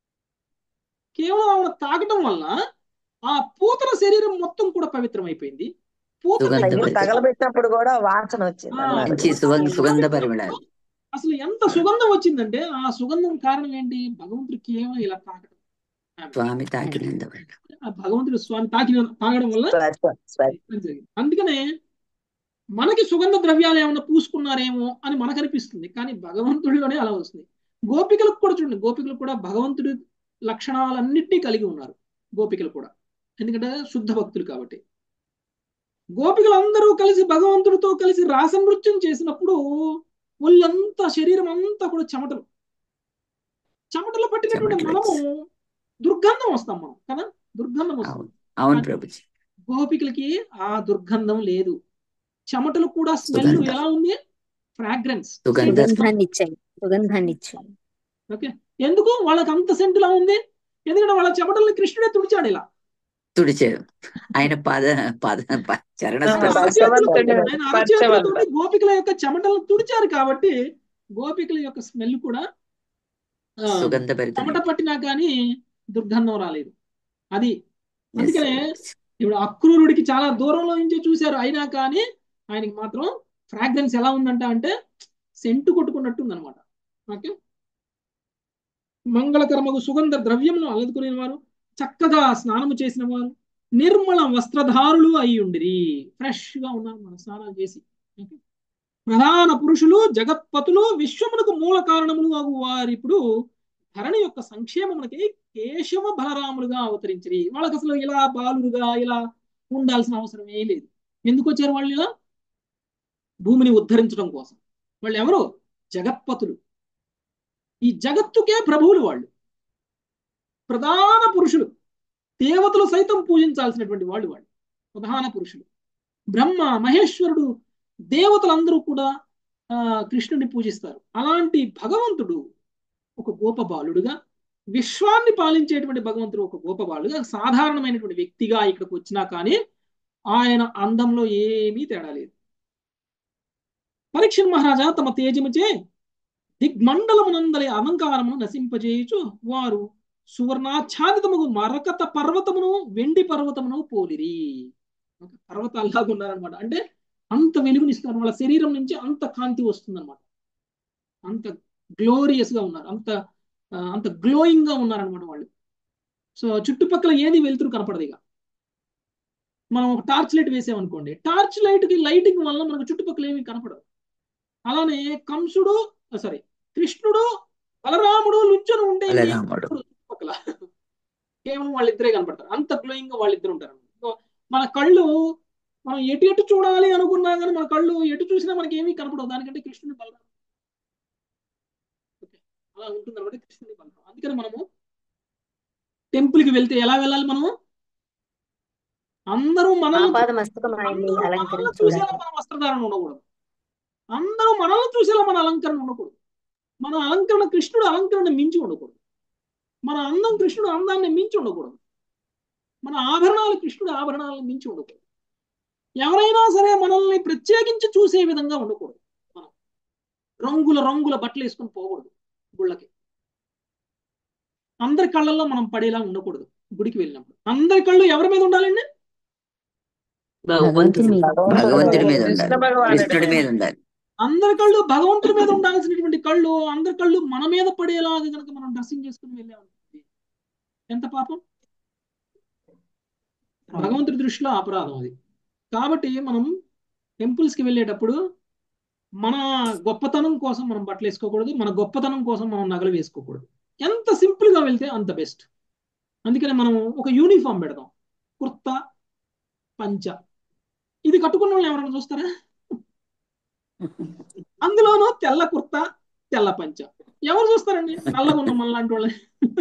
కేవలం ఆమెను తాకటం వల్ల ఆ పూతన శరీరం మొత్తం కూడా పవిత్రమైపోయింది. పూతన తగలబెట్టినప్పుడు కూడా వాసన వచ్చింది అన్నారు. మంచి సుగంధ సుగంధ పరిమళాలు. అసలు ఎంత సుగంధం వచ్చిందంటే ఆ సుగంధం కారణం ఏంటి? భగవంతుడు కేవలం ఇలా తాకడం, స్వామి తాకినందువల్ల, భగవంతుడు స్వామి తాకిన తాగడం వల్ల జరిగింది. అందుకనే మనకి సుగంధ ద్రవ్యాలు ఏమన్నా పూసుకున్నారేమో అని మనకు అనిపిస్తుంది, కానీ భగవంతుడిలోనే అలా వస్తుంది. గోపికలకు కూడా చూడండి, గోపికలు కూడా భగవంతుడి లక్షణాలన్నింటినీ కలిగి ఉన్నారు గోపికలు కూడా, ఎందుకంటే శుద్ధ భక్తులు కాబట్టి. గోపికలందరూ కలిసి భగవంతుడితో కలిసి రాస నృత్యం చేసినప్పుడు ఒళ్ళంతా శరీరం అంతా కూడా చెమటలు, చెమటలు పట్టినటువంటి మనము దుర్గంధం వస్తాం మనం కదా, దుర్గంధం వస్తాం. అవును ప్రభుజీ. గోపికలకి ఆ దుర్గంధం లేదు, చెమటలు కూడా స్మెల్ ఎలా ఉంది? ఫ్రాగ్రెన్స్, సుగంధాన్ని ఇచ్చాయి, సుగంధాన్ని ఇచ్చాయి. ఓకే, ఎందుకు వాళ్ళకి అంత సెంటులా ఉంది? ఎందుకంటే వాళ్ళ చెమటల్ని కృష్ణుడే తుడిచాడు, ఇలా తుడిచాడు. ఆయన పాద పాద చరణ గోపికల యొక్క చెమటలను తుడిచారు కాబట్టి గోపికల యొక్క స్మెల్ కూడా సుగంధ చెమట పట్టినా కానీ దుర్గంధం రాలేదు. అది అందుకనే ఇప్పుడు అక్రూరుడికి చాలా దూరంలో నుంచి చూశారు, అయినా కానీ ఆయనకి మాత్రం ఫ్రాగ్రెన్స్ ఎలా ఉందంట అంటే సెంటు కొట్టుకున్నట్టుంది అనమాట. ఓకే, మంగళకరమగు సుగంధ ద్రవ్యమును అలదుకునే వారు, చక్కగా స్నానము చేసిన వారు, నిర్మల వస్త్రధారులు అయి ఉండిరి, ఫ్రెష్ గా ఉన్నారు మన స్నానాలు చేసి. ప్రధాన పురుషులు జగత్పతులు విశ్వమునకు మూల కారణములు అగు వారు ఇప్పుడు ధరణి యొక్క సంక్షేమమునకి కేశవ బలరాములుగా అవతరించిరి. వాళ్ళకి అసలు ఇలా బాలురుగా ఇలా ఉండాల్సిన అవసరమే లేదు. ఎందుకు వచ్చారు వాళ్ళు? ఇలా భూమిని ఉద్ధరించడం కోసం. వాళ్ళు ఎవరు? జగత్పతులు, ఈ జగత్తుకే ప్రభువులు వాళ్ళు, ప్రధాన పురుషులు, దేవతలు సైతం పూజించాల్సినటువంటి వాళ్ళు వాళ్ళు ప్రధాన పురుషులు. బ్రహ్మ మహేశ్వరుడు దేవతలందరూ కూడా ఆ కృష్ణుడిని పూజిస్తారు. అలాంటి భగవంతుడు ఒక గోప బాలుడుగా, విశ్వాన్ని పాలించేటువంటి భగవంతుడు ఒక గోప బాలుడుగా, సాధారణమైనటువంటి వ్యక్తిగా ఇక్కడికి వచ్చినా కానీ ఆయన అందంలో ఏమీ తేడా లేదు. పరీక్ష మహారాజా తమ తేజముచే దిగ్మండలమునందలి అలంకారమును నశింపజేయుచు వారు సువర్ణాచ్ఛాదితముగు మరకత పర్వతమును వెండి పర్వతమును పోలిరి. పర్వతాల్లాగా ఉన్నారనమాట. అంటే అంత వెలుగునిస్తున్నారు, వాళ్ళ శరీరం నుంచి అంత కాంతి వస్తుంది అనమాట. అంత గ్లోరియస్ గా ఉన్నారు, అంత అంత గ్లోయింగ్ గా ఉన్నారనమాట వాళ్ళు. సో చుట్టుపక్కల ఏది వెలుతురు కనపడదు. ఇక మనం ఒక టార్చ్ లైట్ వేసామనుకోండి, టార్చ్ లైట్ కి లైటింగ్ వల్ల మనకు చుట్టుపక్కల ఏమీ కనపడదు. అలానే కంసుడు సారీ కృష్ణుడు బలరాముడు లుంచను ఉండే చుట్టుపక్కల కేవలం వాళ్ళిద్దరే కనపడతారు. అంత గ్లోయింగ్ గా వాళ్ళిద్దరు ఉంటారు. సో మన కళ్ళు మనం ఎటు ఎటు చూడాలి అనుకున్నా కానీ మన కళ్ళు ఎటు చూసినా మనకి ఏమీ కనపడవు. దానికంటే కృష్ణుని బలరాము ఓకే అలా ఉంటుంది అనమాట. కృష్ణుని బలరాము. అందుకని మనము టెంపుల్ కి వెళ్తే ఎలా వెళ్ళాలి? మనము అందరూ మనల్ని మనల్ని చూసేలా మన వస్త్రధారణ ఉండకూడదు. అందరూ మనల్ని చూసేలా మన అలంకరణ ఉండకూడదు. మన అలంకరణ కృష్ణుడు అలంకరణ మించి ఉండకూడదు. మన అందం కృష్ణుడు అందాన్ని మించి ఉండకూడదు. మన ఆభరణాలు కృష్ణుడు ఆభరణాలను మించి ఉండకూడదు. ఎవరైనా సరే మనల్ని ప్రత్యేకించి చూసే విధంగా ఉండకూడదు. మనం రంగుల రంగుల బట్టలు వేసుకొని పోకూడదు గుళ్ళకి. అందరి కళ్ళల్లో మనం పడేలా ఉండకూడదు. గుడికి వెళ్ళినప్పుడు అందరి కళ్ళు ఎవరి మీద ఉండాలండి? భగవంతుడి మీద ఉండాలి, కృష్ణుడి మీద ఉండాలి. అందరి కళ్ళు భగవంతుడి మీద ఉండాల్సినటువంటి కళ్ళు అందరి కళ్ళు మన మీద పడేలాగా కనుక మనం డ్రెస్సింగ్ చేసుకుని వెళ్ళామనుకోండి ఎంత పాపం. భగవంతుడి దృష్టిలో అపరాధం అది. కాబట్టి మనం టెంపుల్స్కి వెళ్ళేటప్పుడు మన గొప్పతనం కోసం మనం బట్టలు వేసుకోకూడదు. మన గొప్పతనం కోసం మనం నగలు వేసుకోకూడదు. ఎంత సింపుల్ గా వెళ్తే అంత బెస్ట్. అందుకని మనం ఒక యూనిఫామ్ పెడదాం, కుర్తా పంచ. ఇది కట్టుకున్న వాళ్ళు ఎవరైనా చూస్తారా? అందులోనూ తెల్ల కుర్తా తెల్ల పంచ ఎవరు చూస్తారండి? నల్లగా ఉన్న మన లాంటి వాళ్ళని.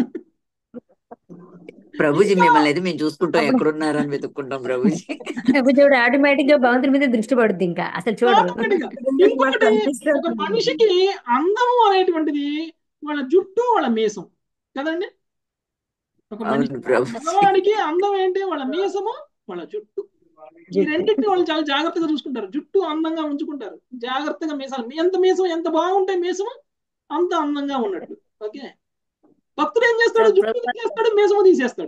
ప్రభుజీ మిమ్మల్ని అయితే మేము చూసుకుంటాం, ఎక్కడున్నారని వెతుక్కుంటాం ప్రభుజీ. ప్రభుజీవుడు ఆటోమేటిక్ గా భగవంతుడి మీద దృష్టి పడుద్ది, ఇంకా అసలు చూడరు. ఇంకొకటి, ఒక మనిషికి అందము అనేటువంటిది వాళ్ళ జుట్టు వాళ్ళ మీసం కదండి. ఒక మనిషి మగవాడికి అందం ఏంటి? వాళ్ళ మీసము వాళ్ళ జుట్టు. ఈ రెండింటిని వాళ్ళు చాలా జాగ్రత్తగా చూసుకుంటారు. జుట్టు అందంగా ఉంచుకుంటారు, జాగ్రత్తగా మీసాలు. ఎంత మీసం ఎంత బాగుంటే మీసము అంత అందంగా ఉన్నట్టు. ఓకే, భక్తుడు ఏం చేస్తాడు? జుట్టు తీసేస్తాడు, మీసము తీసేస్తాడు.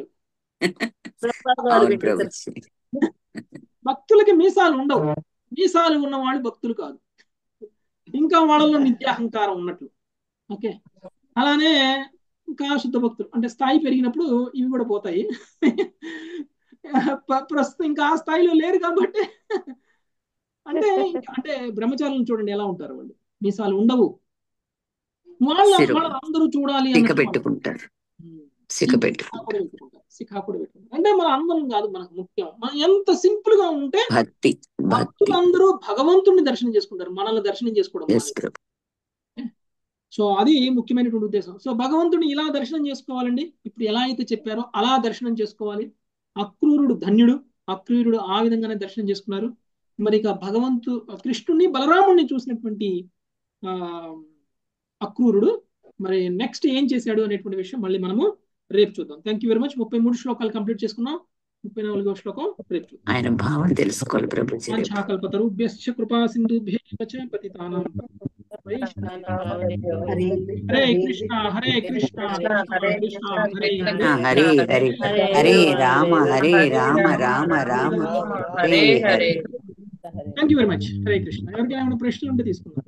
భక్తులకి మీసాలు ఉండవు. మీసాలు ఉన్న వాళ్ళు భక్తులు కాదు, ఇంకా వాళ్ళలో నిత్యాహంకారం ఉన్నట్లు. ఓకే, అలానే ఇంకా శుద్ధ భక్తులు అంటే స్థాయి పెరిగినప్పుడు ఇవి కూడా పోతాయి. ప్రస్తుతం ఇంకా ఆ స్థాయిలో లేరు కాబట్టి అంటే అంటే బ్రహ్మచారులను చూడండి ఎలా ఉంటారు వాళ్ళు. మీసాలు ఉండవు. వాళ్ళ వాళ్ళ అందరూ చూడాలి పెట్టుకుంటారు, సిక్కాకుడు పెట్టుకుంటారు. అంటే మన అందం కాదు మనకు ముఖ్యం. మనం ఎంత సింపుల్ గా ఉంటే భక్తి భక్తులందరూ భగవంతుడిని దర్శనం చేసుకుంటారు, మనల్ని దర్శనం చేసుకోవడం. సో అది ముఖ్యమైనటువంటి ఉద్దేశం. సో భగవంతుడిని ఇలా దర్శనం చేసుకోవాలండి. ఇప్పుడు ఎలా అయితే చెప్పారో అలా దర్శనం చేసుకోవాలి. అక్రూరుడు ధన్యుడు, అక్రూరుడు ఆ విధంగానే దర్శనం చేసుకున్నారు. మరి ఇక భగవంతు కృష్ణుడిని బలరాముడిని చూసినటువంటి ఆ అక్రూరుడు మరి నెక్స్ట్ ఏం చేశాడు అనేటువంటి విషయం మళ్ళీ మనము రేపు చూద్దాం. Thank you very much. ముప్పై మూడు శ్లోకాలు కంప్లీట్ చేసుకున్నాం. ముప్పై నాలుగో శ్లోకం రేపు చూద్దాం. ఆయన భావం తెలుసుకోవాలి ప్రభుజీ. కల్పతరుభ్యశ్చ కృపా సింధుభ్యైవ చ పతితానాం Hare Krishna Hare Krishna Krishna Hare Hare Hare Hare Rama Hare Rama Rama Rama Hare Hare. Thank you very much. Hare Krishna. ఎవరికైనా ప్రశ్నలు ఉంటే తీసుకుందాం.